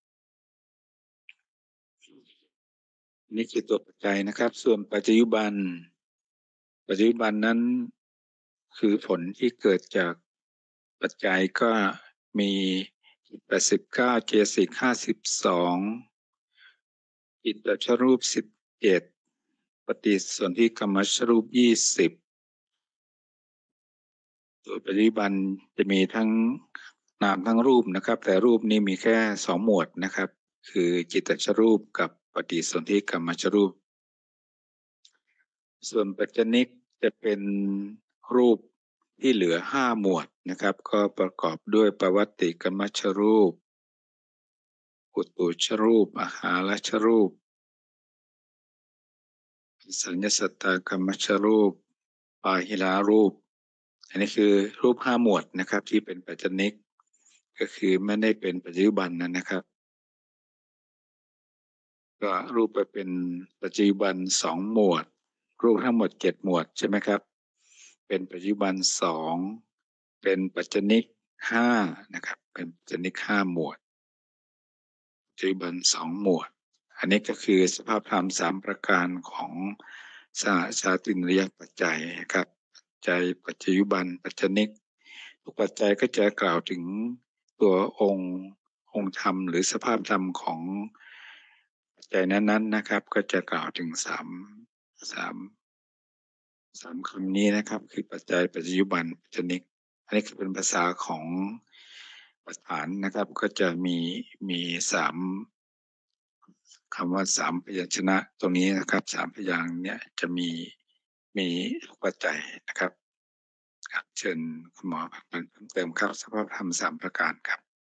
นี่คือตัวปัจจัยนะครับส่วนปัจจยุบันนั้นคือผลที่เกิดจากปัจจัยก็มี89เจตสิก52อิตตชรูป17ปฏิสนธิกรรมชรูป20ตัวปัจจุบันจะมีทั้งนามทั้งรูปนะครับแต่รูปนี้มีแค่2 หมวดนะครับคือจิตตชรูปกับปฏิสนธิกรรมชรูปส่วนปัจจนิกจะเป็นรูปที่เหลือ5 หมวดนะครับก็ประกอบด้วยปวัตติกรรมชรูปอุตุชรูปอาหารชรูปสัญญสัตตกรรมชรูปปาหิลารูปอันนี้คือรูป5 หมวดนะครับที่เป็นปัจจนิกก็คือไม่ได้เป็นปัจจุบันนะครับก็รูปไปเป็นปัจจุบัน2 หมวดรูปทั้งหมด7 หมวดใช่ไหมครับเป็นปัจจุบัน2เป็นปัจจนิก5นะครับเป็นปัจจนิก5 หมวดปัจจุบัน2 หมวดอันนี้ก็คือสภาพธรรม3 ประการของสหชาตินริยปัจจัยครับปัจจัยปัจจุบันปัจจนิกทุกปัจจัยก็จะกล่าวถึงตัวองค์ธรรมหรือสภาพธรรมของปัจจัยนั้นๆนะครับก็จะกล่าวถึง3คำนี้นะครับคือปัจจัยปัจจุบันปัจจนิกอันนี้คือเป็นภาษาของปัฏฐานนะครับก็จะมี3 คำว่าสามพยัญชนะตรงนี้นะครับสามพยางค์เนี่ยจะมีปัจจัยนะครับครับเชิญคุณหมอพักเพิ่มเติมครับสภาพธรรมสามประการครับ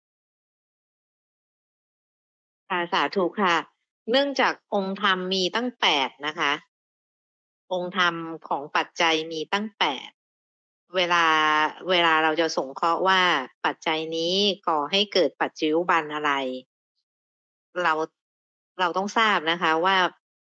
ค่ะสาธุค่ะ เนื่องจากองค์ธรรมมีตั้ง8นะคะ องค์ธรรมของปัจจัยมีตั้ง8เวลาเราจะสงเคราะห์ว่าปัจจัยนี้ก่อให้เกิดปัจจุบันอะไร เราต้องทราบนะคะว่า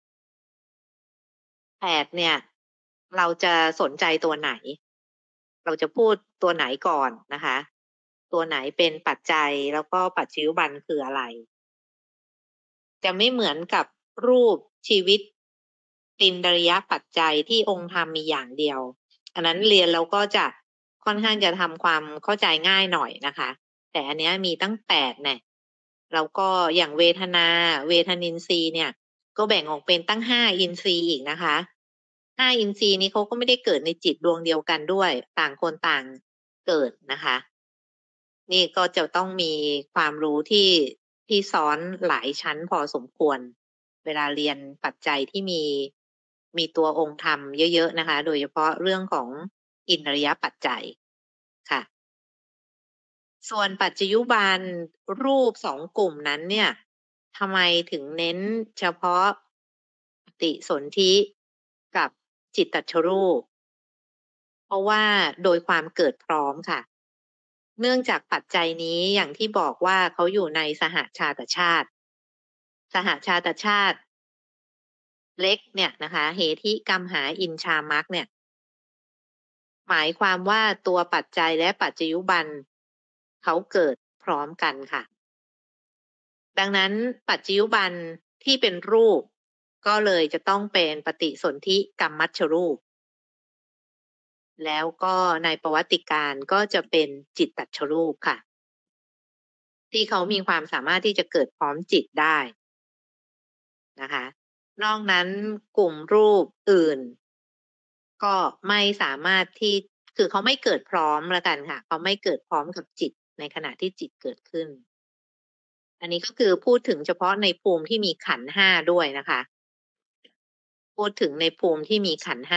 8เนี่ย เราจะสนใจตัวไหน เราจะพูดตัวไหนก่อนนะคะ ตัวไหนเป็นปัจจัยแล้วก็ปัจจุบันคืออะไร จะไม่เหมือนกับรูปชีวิตตินดริยปัจจัยที่องค์ธรรมมีอย่างเดียว อันนั้นเรียนเราก็จะค่อนข้างจะทำความเข้าใจง่ายหน่อยนะคะ แต่อันนี้มีตั้ง8เนี่ยแล้วก็อย่างเวทนาเวทนินทรีย์เนี่ย ก็แบ่งออกเป็นตั้ง5อินทรีย์อีกนะคะ5อินทรีย์นี้เขาก็ไม่ได้เกิดในจิตดวงเดียวกันด้วยต่างคนต่างเกิดนะคะ นี่ก็จะต้องมีความรู้ที่ซ้อนหลายชั้นพอสมควร เวลาเรียนปัจจัยที่มีตัวองค์ธรรมเยอะๆนะคะ โดยเฉพาะเรื่องของอินทรียปัจจัยค่ะ ส่วนปัจจุบันรูป2กลุ่มนั้นเนี่ยทำไมถึงเน้นเฉพาะปฏิสนธิกับจิตตัชรูป เพราะว่าโดยความเกิดพร้อมค่ะ เนื่องจากปัจจัยนี้อย่างที่บอกว่าเขาอยู่ในสหชาตชาติ สหชาตชาติเล็กเนี่ยนะคะเหติกัมหาอินชามัคเนี่ย หมายความว่าตัวปัจจัยและปัจจยุบันเขาเกิดพร้อมกันค่ะ ดังนั้นปัจจยุบันที่เป็นรูปก็เลยจะต้องเป็นปฏิสนธิกัมมัชฌรูป แล้วก็ในประวัติการก็จะเป็นจิตตัชรูปค่ะ ที่เขามีความสามารถที่จะเกิดพร้อมจิตได้นะคะ นอกนั้นกลุ่มรูปอื่น ก็ไม่สามารถที่คือเขาไม่เกิดพร้อมละกันค่ะเขาไม่เกิดพร้อมกับจิตในขณะที่จิตเกิดขึ้น อันนี้ก็คือพูดถึงเฉพาะในภูมิที่มีขันธ์5ด้วยนะคะ พูดถึงในภูมิที่มีขันธ์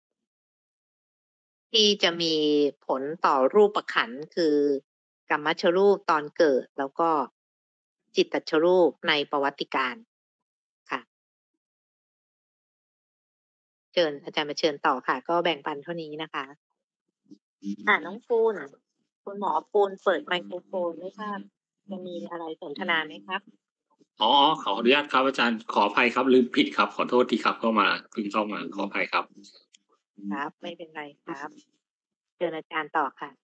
5ที่จะมีผลต่อรูปขันธ์คือกัมมัชฌรูปตอนเกิดแล้วก็จิตตัชฌรูปในประวัติการค่ะเชิญอาจารย์มาเชิญต่อค่ะ ก็แบ่งปันเท่านี้นะคะน้องปูนคุณหมอปูนเปิดไมโครโฟนไม่ทราบจะมีอะไรสนทนาไหมครับขออนุญาตครับอาจารย์ขออภัยครับลืมผิดครับขอโทษที่ครับเข้ามาเพิ่งเข้ามาขออภัยครับครับไม่เป็นไรครับเชิญอาจารย์ต่อค่ะ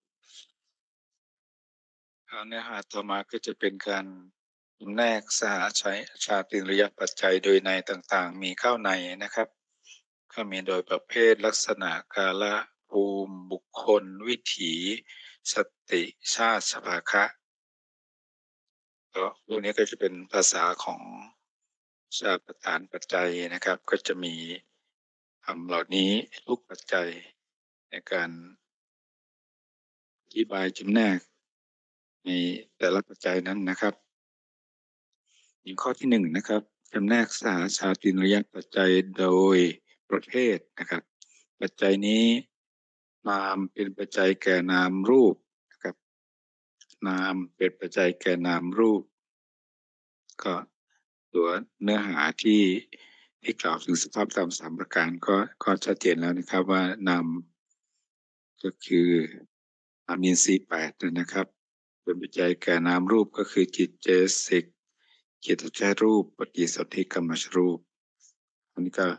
เนื้อหาต่อมาก็จะเป็นการแนกสหชาติริยปัจจัยโดยในต่างๆมีเข้าในนะครับก็มีโดยประเภทลักษณะกาลภูมิบุคคลวิถีสติชาติสภาคะก็พวกนี้ก็จะเป็นภาษาของชาติประธานปัจจัยนะครับก็จะมีคำเหล่านี้ทุกปัจจัยในการอธิบายจำแนกในแต่ละปัจจัยนั้นนะครับอย่างข้อที่1นะครับจำแนกสหชาติริยปัจจัยโดยประเภทนะครับปัจจัยนี้นามเป็นปัจจัยแก่นามรูปนะครับนามเป็นปัจจัยแก่นามรูปก็ตัวเนื้อหาที่กล่าวถึงสภาพธรรม3ประการก็ชัดเจนแล้วนะครับว่านามก็คือนามอินทรีย์8นะครับเป็นปัจจัยแก่นามรูปก็คือจิตเจสิกจิตตชรูปปฏิสนธิกัมมัชรูปอันนี้ก็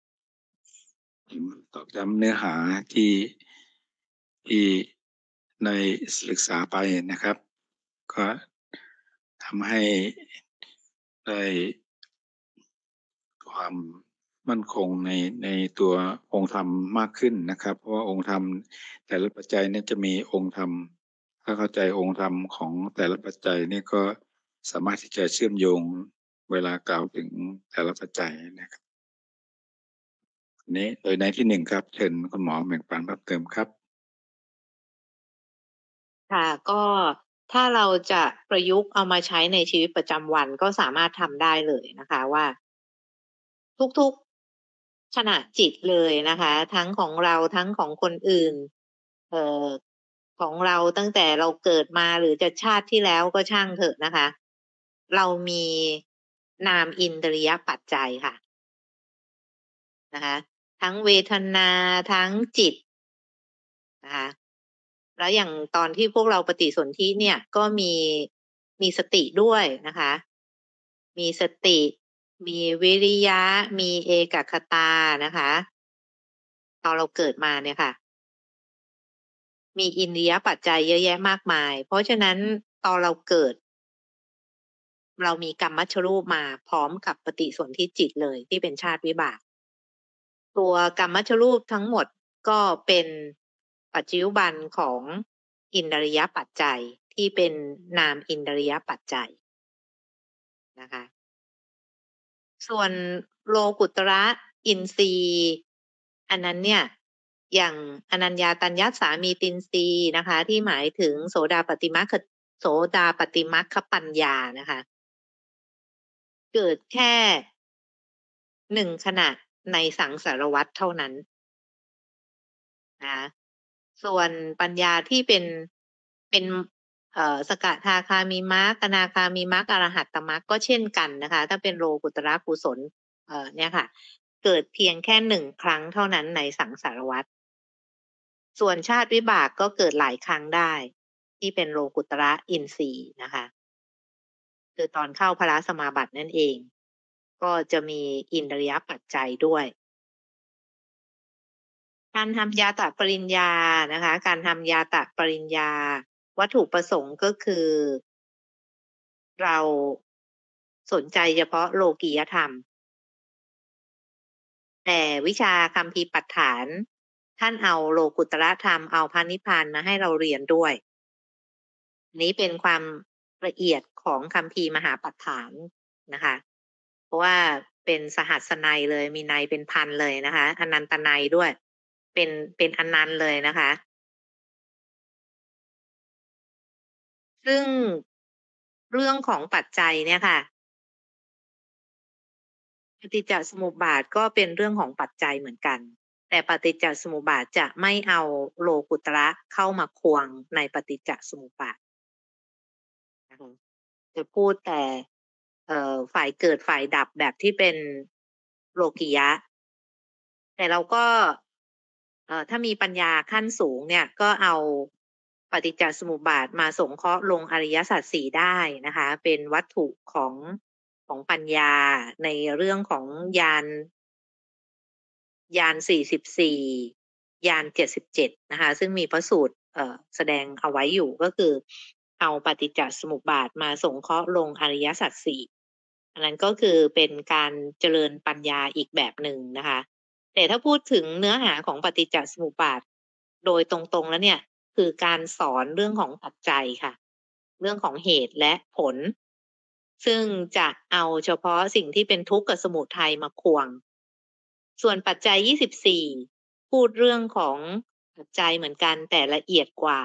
ตอกย้ำเนื้อหาที่ในศึกษาไปนะครับก็ทำให้ได้ความมั่นคงในตัวองค์ธรรมมากขึ้นนะครับเพราะว่าองค์ธรรมแต่ละปัจจัยเนี่ยจะมีองค์ธรรมถ้าเข้าใจองค์ธรรมของแต่ละปัจจัยนี่ก็สามารถที่จะเชื่อมโยงเวลากล่าวถึงแต่ละปัจจัยนะครับนี้โดยในที่1ครับเชิญคุณหมอแบ่งปันเพิ่มเติมครับค่ะก็ถ้าเราจะประยุกต์เอามาใช้ในชีวิตประจำวันก็สามารถทำได้เลยนะคะว่า ทุกๆขณะจิตเลยนะคะ ทั้งของเราทั้งของคนอื่นของเราตั้งแต่เราเกิดมาหรือจะชาติที่แล้วก็ช่างเถอะนะคะ เรามีนามอินทรียปัจจัยค่ะนะคะทั้งเวทนาทั้งจิตนะคะแล้วอย่างตอนที่พวกเราปฏิสนธิเนี่ยก็มีสติด้วยนะคะ มีสติมีวิริยะมีเอกคตานะคะตอนเราเกิดมาเนี่ยค่ะมีอินทรียปัจจัยเยอะแยะมากมายเพราะฉะนั้นตอนเราเกิดเรามีกรรมมัชรูปมาพร้อมกับปฏิสนธิจิตเลยที่เป็นชาติวิบากตัวกรรมมัชรูปทั้งหมดก็เป็นปัจจุบันของอินทรียปัจจัยที่เป็นนามอินทรียปัจจัยนะคะส่วนโลกุตระอินทรีย์อันนั้นเนี่ยอย่างอนัญญาตัญญัสสามีตินทรีย์นะคะที่หมายถึงโสดาปัตติมัคคปัญญานะคะเกิดแค่1ขณะในสังสารวัฏเท่านั้นนะส่วนปัญญาที่เป็นสกทาคามีมรรคอนาคามีมรรคอรหัตตมรรคก็เช่นกันนะคะถ้าเป็นโลกุตระกุศลเนี่ยค่ะเกิดเพียงแค่1ครั้งเท่านั้นในสังสารวัฏส่วนชาติวิบากก็เกิดหลายครั้งได้ที่เป็นโลกุตระอินทรีย์นะคะคือตอนเข้าพระสมาบัตินั่นเองก็จะมีอินทรียปัจจัยด้วยการทำยาตะปริญญานะคะการทำยาตะปริญญาวัตถุประสงค์ก็คือเราสนใจเฉพาะโลกียธรรมแต่วิชาคัมภีร์ปัฏฐานท่านเอาโลกุตระธรรมเอาพระนิพพานมาให้เราเรียนด้วยนี้เป็นความละเอียดของคัมภีร์มหาปัฏฐานนะคะเพราะว่าเป็นสหัสนัยเลยมีนัยเป็นพันเลยนะคะอนันตนัยด้วยเป็นอนันต์เลยนะคะซึ่งเรื่องของปัจจัยเนี่ยค่ะปฏิจจสมุปบาทก็เป็นเรื่องของปัจจัยเหมือนกันแต่ปฏิจจสมุปบาทจะไม่เอาโลกุตระเข้ามาควงในปฏิจจสมุปบาทนะคะจะพูดแต่ฝ่ายเกิดฝ่ายดับแบบที่เป็นโลกิยะแต่เราก็ถ้ามีปัญญาขั้นสูงเนี่ยก็เอาปฏิจจสมุปบาทมาสงเคราะห์ลงอริยสัจสี่ได้นะคะเป็นวัตถุของปัญญาในเรื่องของญาณ44ญาณ77นะคะซึ่งมีพระสูตรแสดงเอาไว้อยู่ก็คือเอาปฏิจจสมุปบาทมาสงเคราะห์ลงอริยสัจสี่อันนั้นก็คือเป็นการเจริญปัญญาอีกแบบหนึ่งนะคะแต่ถ้าพูดถึงเนื้อหาของปฏิจจสมุปบาทโดยตรงๆแล้วเนี่ยคือการสอนเรื่องของปัจจัยค่ะเรื่องของเหตุและผลซึ่งจะเอาเฉพาะสิ่งที่เป็นทุกข์กับสมุทัยมาควงส่วนปัจจัย24พูดเรื่องของปัจจัยเหมือนกันแต่ละเอียดกว่า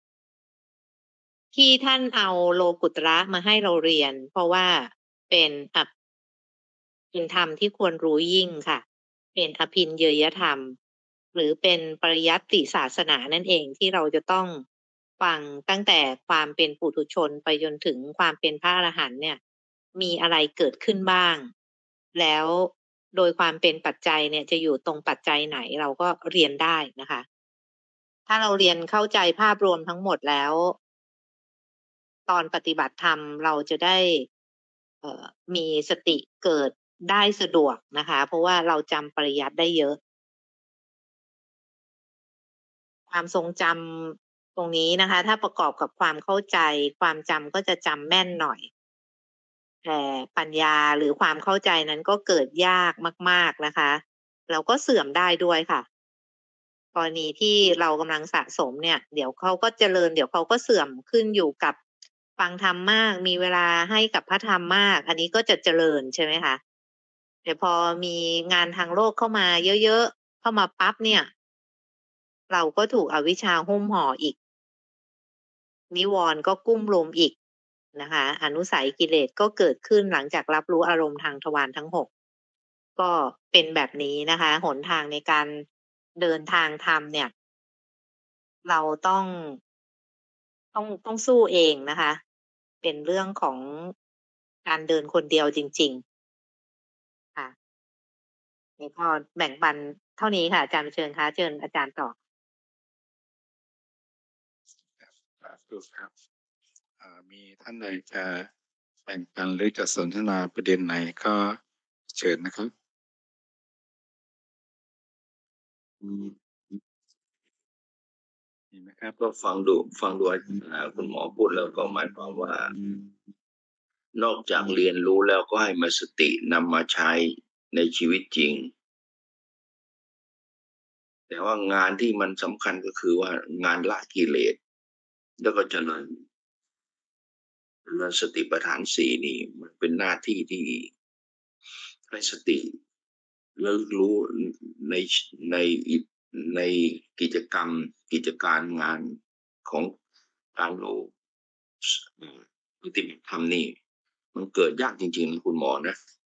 ที่ท่านเอาโลกุตระมาให้เราเรียนเพราะว่าเป็นธรรมที่ควรรู้ยิ่งค่ะเป็นอภินเยยธรรมหรือเป็นปริยัติศาสนานั่นเองที่เราจะต้องฟังตั้งแต่ความเป็นปุถุชนไปจนถึงความเป็นพระอรหันต์เนี่ยมีอะไรเกิดขึ้นบ้างแล้วโดยความเป็นปัจจัยเนี่ยจะอยู่ตรงปัจจัยไหนเราก็เรียนได้นะคะถ้าเราเรียนเข้าใจภาพรวมทั้งหมดแล้วตอนปฏิบัติธรรมเราจะได้มีสติเกิดได้สะดวกนะคะเพราะว่าเราจำปริยัติได้เยอะความทรงจำตรงนี้นะคะถ้าประกอบกับความเข้าใจความจำก็จะจำแม่นหน่อยแต่ปัญญาหรือความเข้าใจนั้นก็เกิดยากมากๆนะคะเราก็เสื่อมได้ด้วยค่ะกรณีที่เรากำลังสะสมเนี่ยเดี๋ยวเขาก็เจริญเดี๋ยวเขาก็เสื่อมขึ้นอยู่กับฟังธรรมมากมีเวลาให้กับพระธรรมมากอันนี้ก็จะเจริญใช่ไหมคะแต่พอมีงานทางโลกเข้ามาเยอะๆเข้ามาปั๊บเนี่ยเราก็ถูกอวิชชาหุ้มห่ออีกนิวรณ์ก็กุ้มลุมอีกนะคะ อนุสัยกิเลสก็เกิดขึ้นหลังจากรับรู้อารมณ์ทางทวารทั้ง6ก็เป็นแบบนี้นะคะ หนทางในการเดินทางธรรมเนี่ย เราต้องสู้เองนะคะ เป็นเรื่องของการเดินคนเดียวจริงๆค่ะนี่ก็แบ่งปันเท่านี้ค่ะอาจารย์เชิญคะเชิญอาจารย์ต่อครับมีท่านใดจะแบ่งปันหรือจะสนทนาประเด็นไหนก็เชิญนะครับมีไหมครับก็ฟังดูคุณหมอพูดแล้วก็หมายความว่า นอกจากเรียนรู้แล้วก็ให้มีสตินำมาใช้ในชีวิตจริง แต่ว่างานที่มันสำคัญก็คือว่างานละกิเลสแล้วก็เจริญสติปัฏฐาน4นี่มันเป็นหน้าที่ที่ให้สติระลึกรู้ในในในกิจการงานของการรู้ปฏิบัติธรรมนี่มันเกิดยากจริงๆนะคุณหมอนะ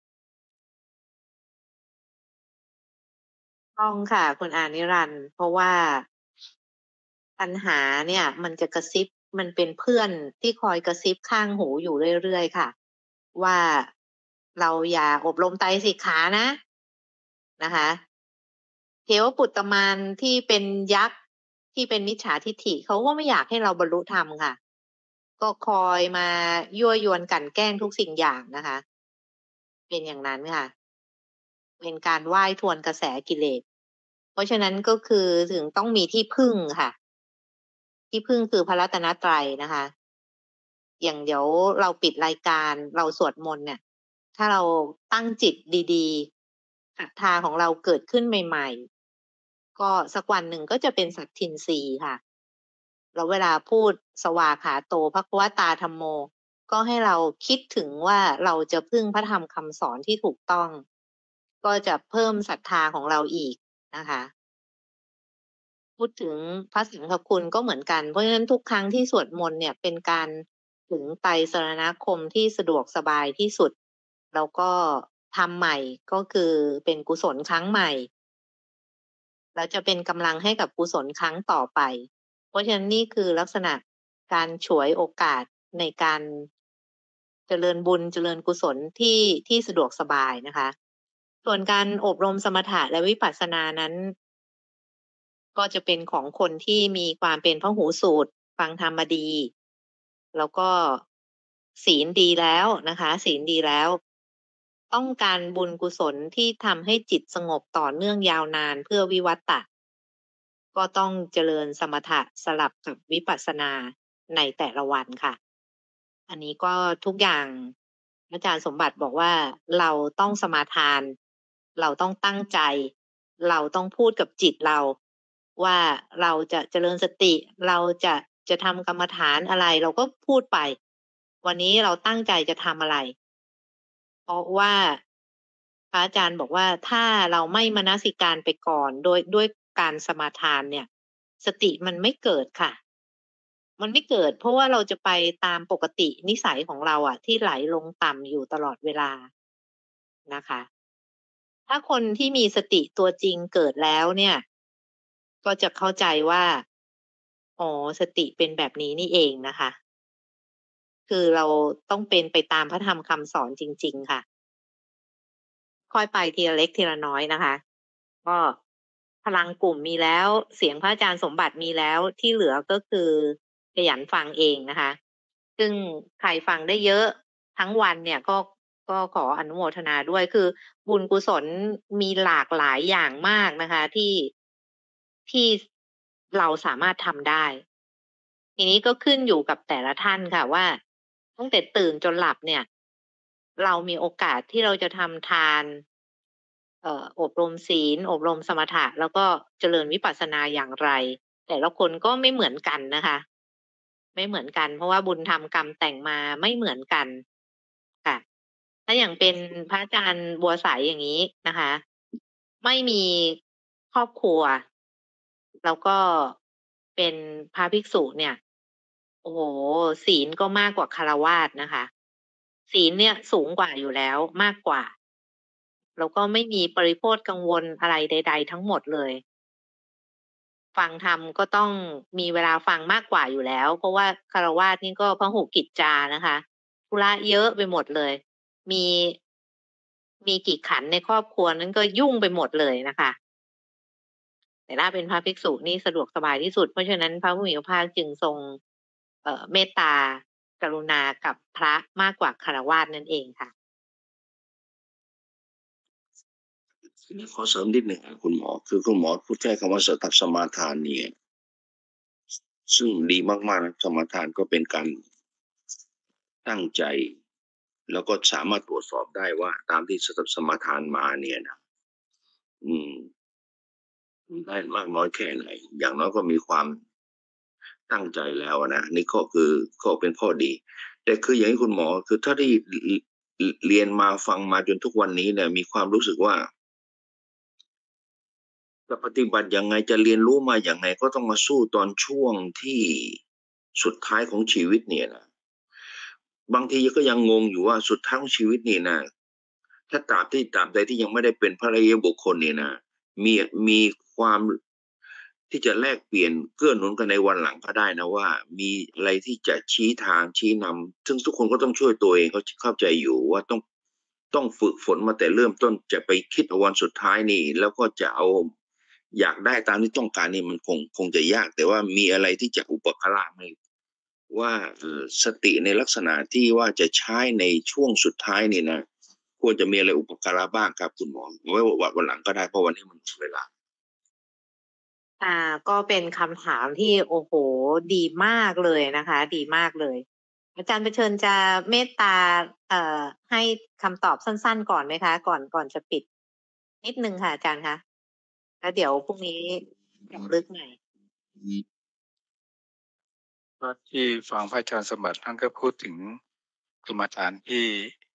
ต้องค่ะคุณอานิรันดร์เพราะว่าปัญหาเนี่ยมันจะกระซิบมันเป็นเพื่อนที่คอยกระซิบข้างหูอยู่เรื่อยๆค่ะว่าเราอย่าอบรมไตรสิกขานะคะเทวปุตตมารที่เป็นยักษ์ที่เป็นมิจฉาทิฐิเขาก็ไม่อยากให้เราบรรลุธรรมค่ะก็คอยมายั่วยวนกลั่นแกล้งทุกสิ่งอย่างนะคะ เป็นอย่างนั้นค่ะเป็นการว่ายทวนกระแสกิเลสเพราะฉะนั้นก็คือถึงต้องมีที่พึ่งค่ะที่พึ่งคือพระรัตนตรัยนะคะ อย่างเดี๋ยวเราปิดรายการเราสวดมนต์เนี่ยถ้าเราตั้งจิตดีๆศรัทธาของเราเกิดขึ้นใหม่ๆก็สักวันหนึ่งก็จะเป็นสัตทินรีค่ะแล้วเวลาพูดสวากขาโตภควตาธัมโมก็ให้เราคิดถึงว่าเราจะพึ่งพระธรรมคำสอนที่ถูกต้องก็จะเพิ่มศรัทธาของเราอีกนะคะพูดถึงพระสังฆคุณก็เหมือนกันเพราะฉะนั้นทุกครั้งที่สวดมนต์เนี่ยเป็นการถึงไตรสรณคมที่สะดวกสบายที่สุดแล้วก็ทำใหม่ก็คือเป็นกุศลครั้งใหม่แล้วจะเป็นกำลังให้กับกุศลครั้งต่อไปเพราะฉะนั้นนี่คือลักษณะการฉวยโอกาสในการเจริญบุญเจริญกุศลที่สะดวกสบายนะคะส่วนการอบรมสมถะและวิปัสสนานั้นก็จะเป็นของคนที่มีความเป็นพหูสูตรฟังธรรมมาดีแล้วก็ศีลดีแล้วนะคะศีลดีแล้วต้องการบุญกุศลที่ทำให้จิตสงบต่อเนื่องยาวนานเพื่อวิวัตตะก็ต้องเจริญสมถะสลับกับวิปัสสนาในแต่ละวันค่ะอันนี้ก็ทุกอย่างอาจารย์สมบัติบอกว่าเราต้องสมาทานเราต้องตั้งใจเราต้องพูดกับจิตเราว่าเราจะเจริญสติเราจะทำกรรมฐานอะไรเราก็พูดไปวันนี้เราตั้งใจจะทำอะไรเพราะว่าพระอาจารย์บอกว่าถ้าเราไม่มนสิการไปก่อนด้วยการสมาทานเนี่ยสติมันไม่เกิดค่ะมันไม่เกิดเพราะว่าเราจะไปตามปกตินิสัยของเราอะที่ไหลลงต่ำอยู่ตลอดเวลานะคะถ้าคนที่มีสติตัวจริงเกิดแล้วเนี่ยก็จะเข้าใจว่าอ๋อสติเป็นแบบนี้นี่เองนะคะคือเราต้องเป็นไปตามพระธรรมคำสอนจริงๆค่ะค่อยไปทีละเล็กทีละน้อยนะคะก็พลังกลุ่มมีแล้วเสียงพระอาจารย์สมบัติมีแล้วที่เหลือก็คือขยันฟังเองนะคะซึ่งใครฟังได้เยอะทั้งวันเนี่ยก็ขออนุโมทนาด้วยคือบุญกุศลมีหลากหลายอย่างมากนะคะที่เราสามารถทำได้ทีนี้ก็ขึ้นอยู่กับแต่ละท่านค่ะว่าตั้งแต่ตื่นจนหลับเนี่ยเรามีโอกาสที่เราจะทำทานอบรมศีลอบรมสมถะแล้วก็เจริญวิปัสสนาอย่างไรแต่ละคนก็ไม่เหมือนกันนะคะไม่เหมือนกันเพราะว่าบุญธรรมกรรมแต่งมาไม่เหมือนกันค่ะถ้าอย่างเป็นพระอาจารย์บัวใสอย่างนี้นะคะไม่มีครอบครัวแล้วก็เป็นพระภิกษุเนี่ยโอ้โหศีลก็มากกว่าฆราวาสนะคะ ศีลเนี่ยสูงกว่าอยู่แล้วมากกว่า แล้วก็ไม่มีปริโภทกังวลอะไรใด ๆ ทั้งหมดเลย ฟังธรรมก็ต้องมีเวลาฟังมากกว่าอยู่แล้ว เพราะว่าฆราวาสนี่ก็พหุกิจจานะคะธุระเยอะไปหมดเลย มีกี่ขันในครอบครัวนั้นก็ยุ่งไปหมดเลยนะคะ แต่ถ้าเป็นพระภิกษุนี่สะดวกสบายที่สุด เพราะฉะนั้นพระผู้มีพระภาคจึงทรงเมตตากรุณากับพระมากกว่าฆราวาสนั่นเองค่ะทีนี้ขอเสริมนิดหนึ่งคุณหมอคือคุณหมอพูดใช้คำว่าสมาทานเนี่ยซึ่งดีมากๆนะสมาทานก็เป็นการตั้งใจ แล้วก็สามารถตรวจสอบได้ว่าตามที่สมาทานมาเนี่ยนะได้มากน้อยแค่ไหนอย่างน้อยก็มีความตั้งใจแล้วนะนี่ก็เป็นข้อดี แต่คืออย่างที่คุณหมอคือถ้าได้เรียนมาฟังมาจนทุกวันนี้เนี่ยมีความรู้สึกว่าจะปฏิบัติยังไงจะเรียนรู้มาอย่างไงก็ต้องมาสู้ตอนช่วงที่สุดท้ายของชีวิตเนี่ยนะบางทีก็ยังงงอยู่ว่าสุดท้ายของชีวิตนี่นะถ้าตราบใดที่ยังไม่ได้เป็นพระอริยบุคคลเนี่ยนะมีความที่จะแลกเปลี่ยนเกื้อหนุนกันในวันหลังก็ได้นะว่ามีอะไรที่จะชี้ทางชี้นำซึ่งทุกคนก็ต้องช่วยตัวเองเขาเข้าใจอยู่ว่าต้องฝึกฝนมาแต่เริ่มต้นจะไปคิดเอาวันสุดท้ายนี่แล้วก็จะเอาอยากได้ตามที่ต้องการนี่มันคงจะยากแต่ว่ามีอะไรที่จะอุปการะไหมว่าสติในลักษณะที่ว่าจะใช้ในช่วงสุดท้ายนี่นะควรจะมีอะไรอุปการะบ้างครับคุณหมอไว้วันหลังก็ได้เพราะวันนี้มันเวลาก็เป็นคำถามที่โอ้โหดีมากเลยนะคะ ดีมากเลย อาจารย์ประเชิญจะเมตตาให้คำตอบสั้นๆก่อนไหมคะก่อนจะปิดนิดนึงค่ะอาจารย์คะแล้วเดี๋ยวพรุ่งนี้จะลึกหน่อยที่ฟังพระอาจารย์สมบัติท่านก็พูดถึงกรรมฐานที่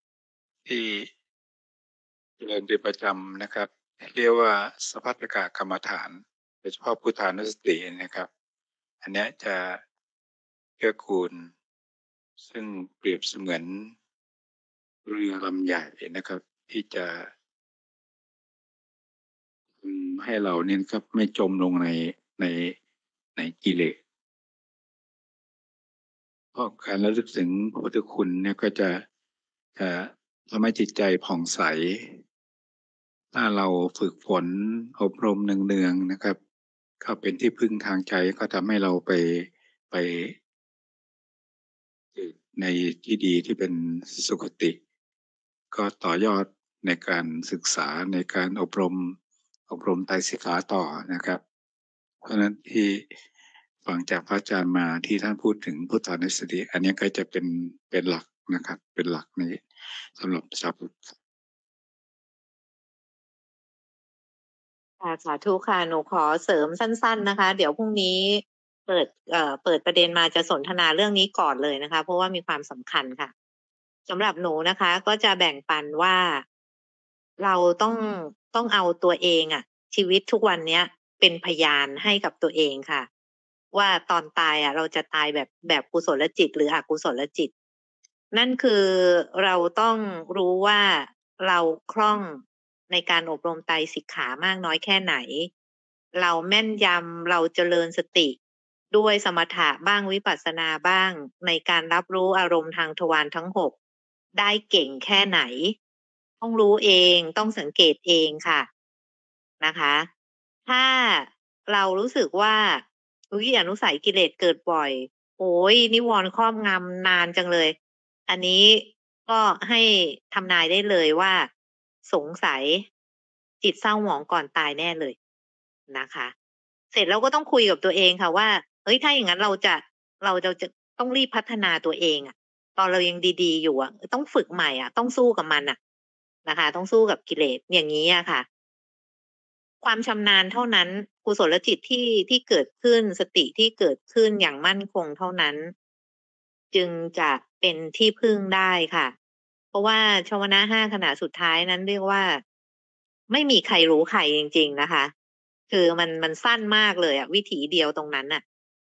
เรียนเป็นประจำนะครับเรียกว่าสัพพะกะกรรมฐานโดยเฉพาะพุทธานุสตินะครับ อันนี้จะเกื้อกูลซึ่งเปรียบเสมือนเรือลำใหญ่นะครับที่จะให้เราเนี่ยครับไม่จมลงในกิเลสเพราะการระลึกถึงพระพุทธคุณเนี่ยก็จะทำให้จิตใจผ่องใสถ้าเราฝึกฝนอบรมเนืองๆนะครับก็เป็นที่พึ่งทางใจก็ทำให้เราไปในที่ดีที่เป็นสุคติก็ต่อยอดในการศึกษาในการอบรมไตรสิกขาต่อนะครับเพราะฉะนั้นที่ฟังจากพระอาจารย์มาที่ท่านพูดถึงพุทธานุสติอันนี้ก็จะเป็นหลักนะครับเป็นหลักในสำหรับชาวพุทธสาธุค่ะหนูขอเสริมสั้นๆนะคะเดี๋ยวพรุ่งนี้เปิดประเด็นมาจะสนทนาเรื่องนี้ก่อนเลยนะคะเพราะว่ามีความสำคัญค่ะสำหรับหนูนะคะก็จะแบ่งปันว่าเราต้องเอาตัวเองชีวิตทุกวันเนี้ยเป็นพยานให้กับตัวเองค่ะว่าตอนตายเราจะตายแบบกุศลจิตหรืออกุศลจิตนั่นคือเราต้องรู้ว่าเราคล่องในการอบรมไตรสิกขามากน้อยแค่ไหนเราแม่นยำเราเจริญสติด้วยสมถะบ้างวิปัสสนาบ้างในการรับรู้อารมณ์ทางทวารทั้ง6ได้เก่งแค่ไหนต้องรู้เองต้องสังเกตเองค่ะนะคะถ้าเรารู้สึกว่าอนุสัยกิเลสเกิดบ่อยโอ้ยนิวรณ์ครอบงำนานจังเลยอันนี้ก็ให้ทำนายได้เลยว่าสงสัยจิตเศร้าหมองก่อนตายแน่เลยนะคะเสร็จแล้วก็ต้องคุยกับตัวเองค่ะว่าเฮ้ยถ้าอย่างนั้นเราจะต้องรีบพัฒนาตัวเองตอนเรายังดีๆอยู่ต้องฝึกใหม่ต้องสู้กับมันนะคะต้องสู้กับกิเลสอย่างนี้ค่ะความชำนาญเท่านั้นกุศลจิตที่เกิดขึ้นสติที่เกิดขึ้นอย่างมั่นคงเท่านั้นจึงจะเป็นที่พึ่งได้ค่ะเพราะว่าชวนะ5ขณะสุดท้ายนั้นเรียกว่าไม่มีใครรู้ใครจริงๆนะคะคือมันสั้นมากเลยวิถีเดียวตรงนั้น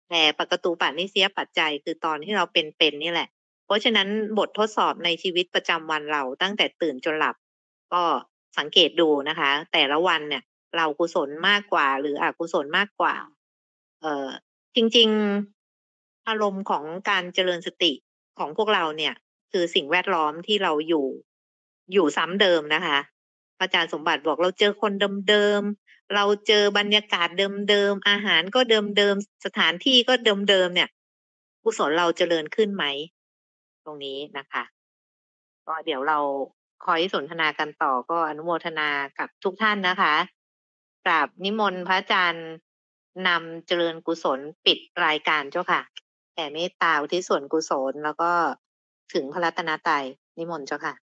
แต่ปกตูปนิสยปัจจัยคือตอนที่เราเป็นนี่แหละเพราะฉะนั้นบททดสอบในชีวิตประจำวันเราตั้งแต่ตื่นจนหลับก็สังเกตดูนะคะ แต่ละวันเนี่ยเรากุศลมากกว่าหรืออกุศลมากกว่าจริงๆอารมณ์ของการเจริญสติของพวกเราเนี่ยคือสิ่งแวดล้อมที่เราอยู่ซ้ำเดิมนะคะอาจารย์สมบัติบอกเราเจอคนเดิมๆเราเจอบรรยากาศเดิมๆอาหารก็เดิมๆสถานที่ก็เดิมๆเนี่ยกุศลเราเจริญขึ้นไหมตรงนี้นะคะก็เดี๋ยวเราคอยสนทนากันต่อก็อนุโมทนากับทุกท่านนะคะกราบนิมนต์พระอาจารย์นำเจริญกุศลปิดรายการเจ้าค่ะแผ่เมตตาอุทิศส่วนกุศลแล้วก็ถึงพระรัตนตรัยนิมนต์เจ้าค่ะ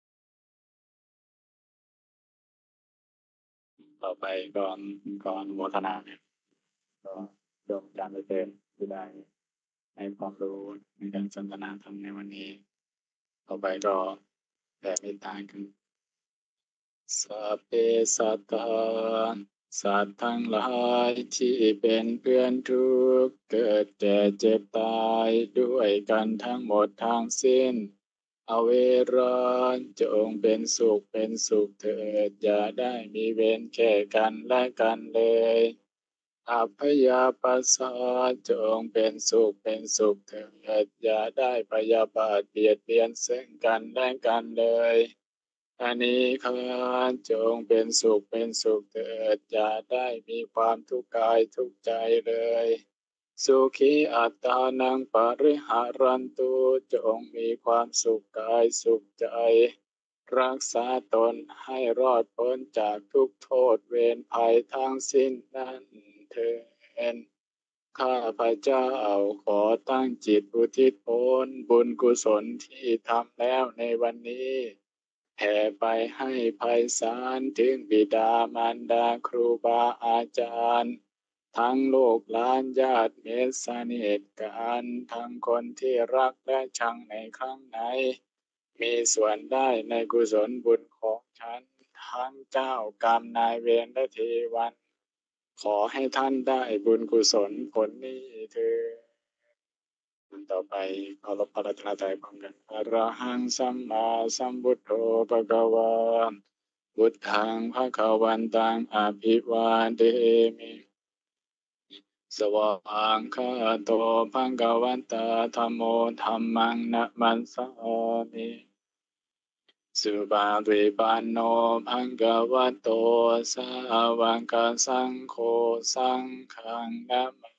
ต่อไปก่อนอนุโมทนาเนี่ยก็โยมอาจารย์เจริญที่ได้ให้ความรู้ในการสนทนาธรรมในวันนี้ ต่อไปก็แผ่เมตตากันสัพเพสัตตาสัตว์ทั้งหลายที่เป็นเพื่อนทุกข์เกิดแก่เจ็บตายด้วยกันทั้งหมดทั้งสิ้นอเวราจงเป็นสุขเถิดอย่าได้มีเวรแก่กันและกันเลยอัพยาปัสสะจงเป็นสุขเถิดอย่าได้พยาบาทเบียดเบียนซึ่งกันและกันเลยอานิฆาจงเป็นสุขเถิดอย่าได้มีความทุกข์กายทุกข์ใจเลยสุขีอัตตานังปริหารันตุจงมีความสุขกายสุขใจรักษาตนให้รอดพ้นจากทุกโทษเวรภัยทั้งสิ้นนั้นเถิดข้าพเจ้าขอตั้งจิตอุทิศผลบุญกุศลที่ทำแล้วในวันนี้แผ่ไปให้ไพศาลถึงบิดามารดาครูบาอาจารย์ทั้งลูกหลานญาติมิตรสนิทกันทั้งคนที่รักและชังในครั้งไหนมีส่วนได้ในกุศลบุญของฉันทั้งเจ้ากรรมนายเวรและเทวัน ขอให้ท่านได้บุญกุศลผลนี้เถิดต่อไปขอรับพระรัตนตรัยพร้อมกันอะระหังสัมมาสัมพุทโธภะคะวาพุทธังภะคะวันตังอภิวาเทมิสวากขาโตภะคะวันตาธัมโมธัมมังนะมัสสามิสุปาติปันโนภะคะวะโตสาวกสังโฆสังฆังนะมา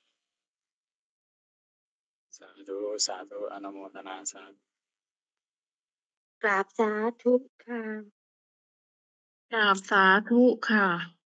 สาธุอนุโมทนาสาธุกราบสาธุค่ะกราบสาธุค่ะ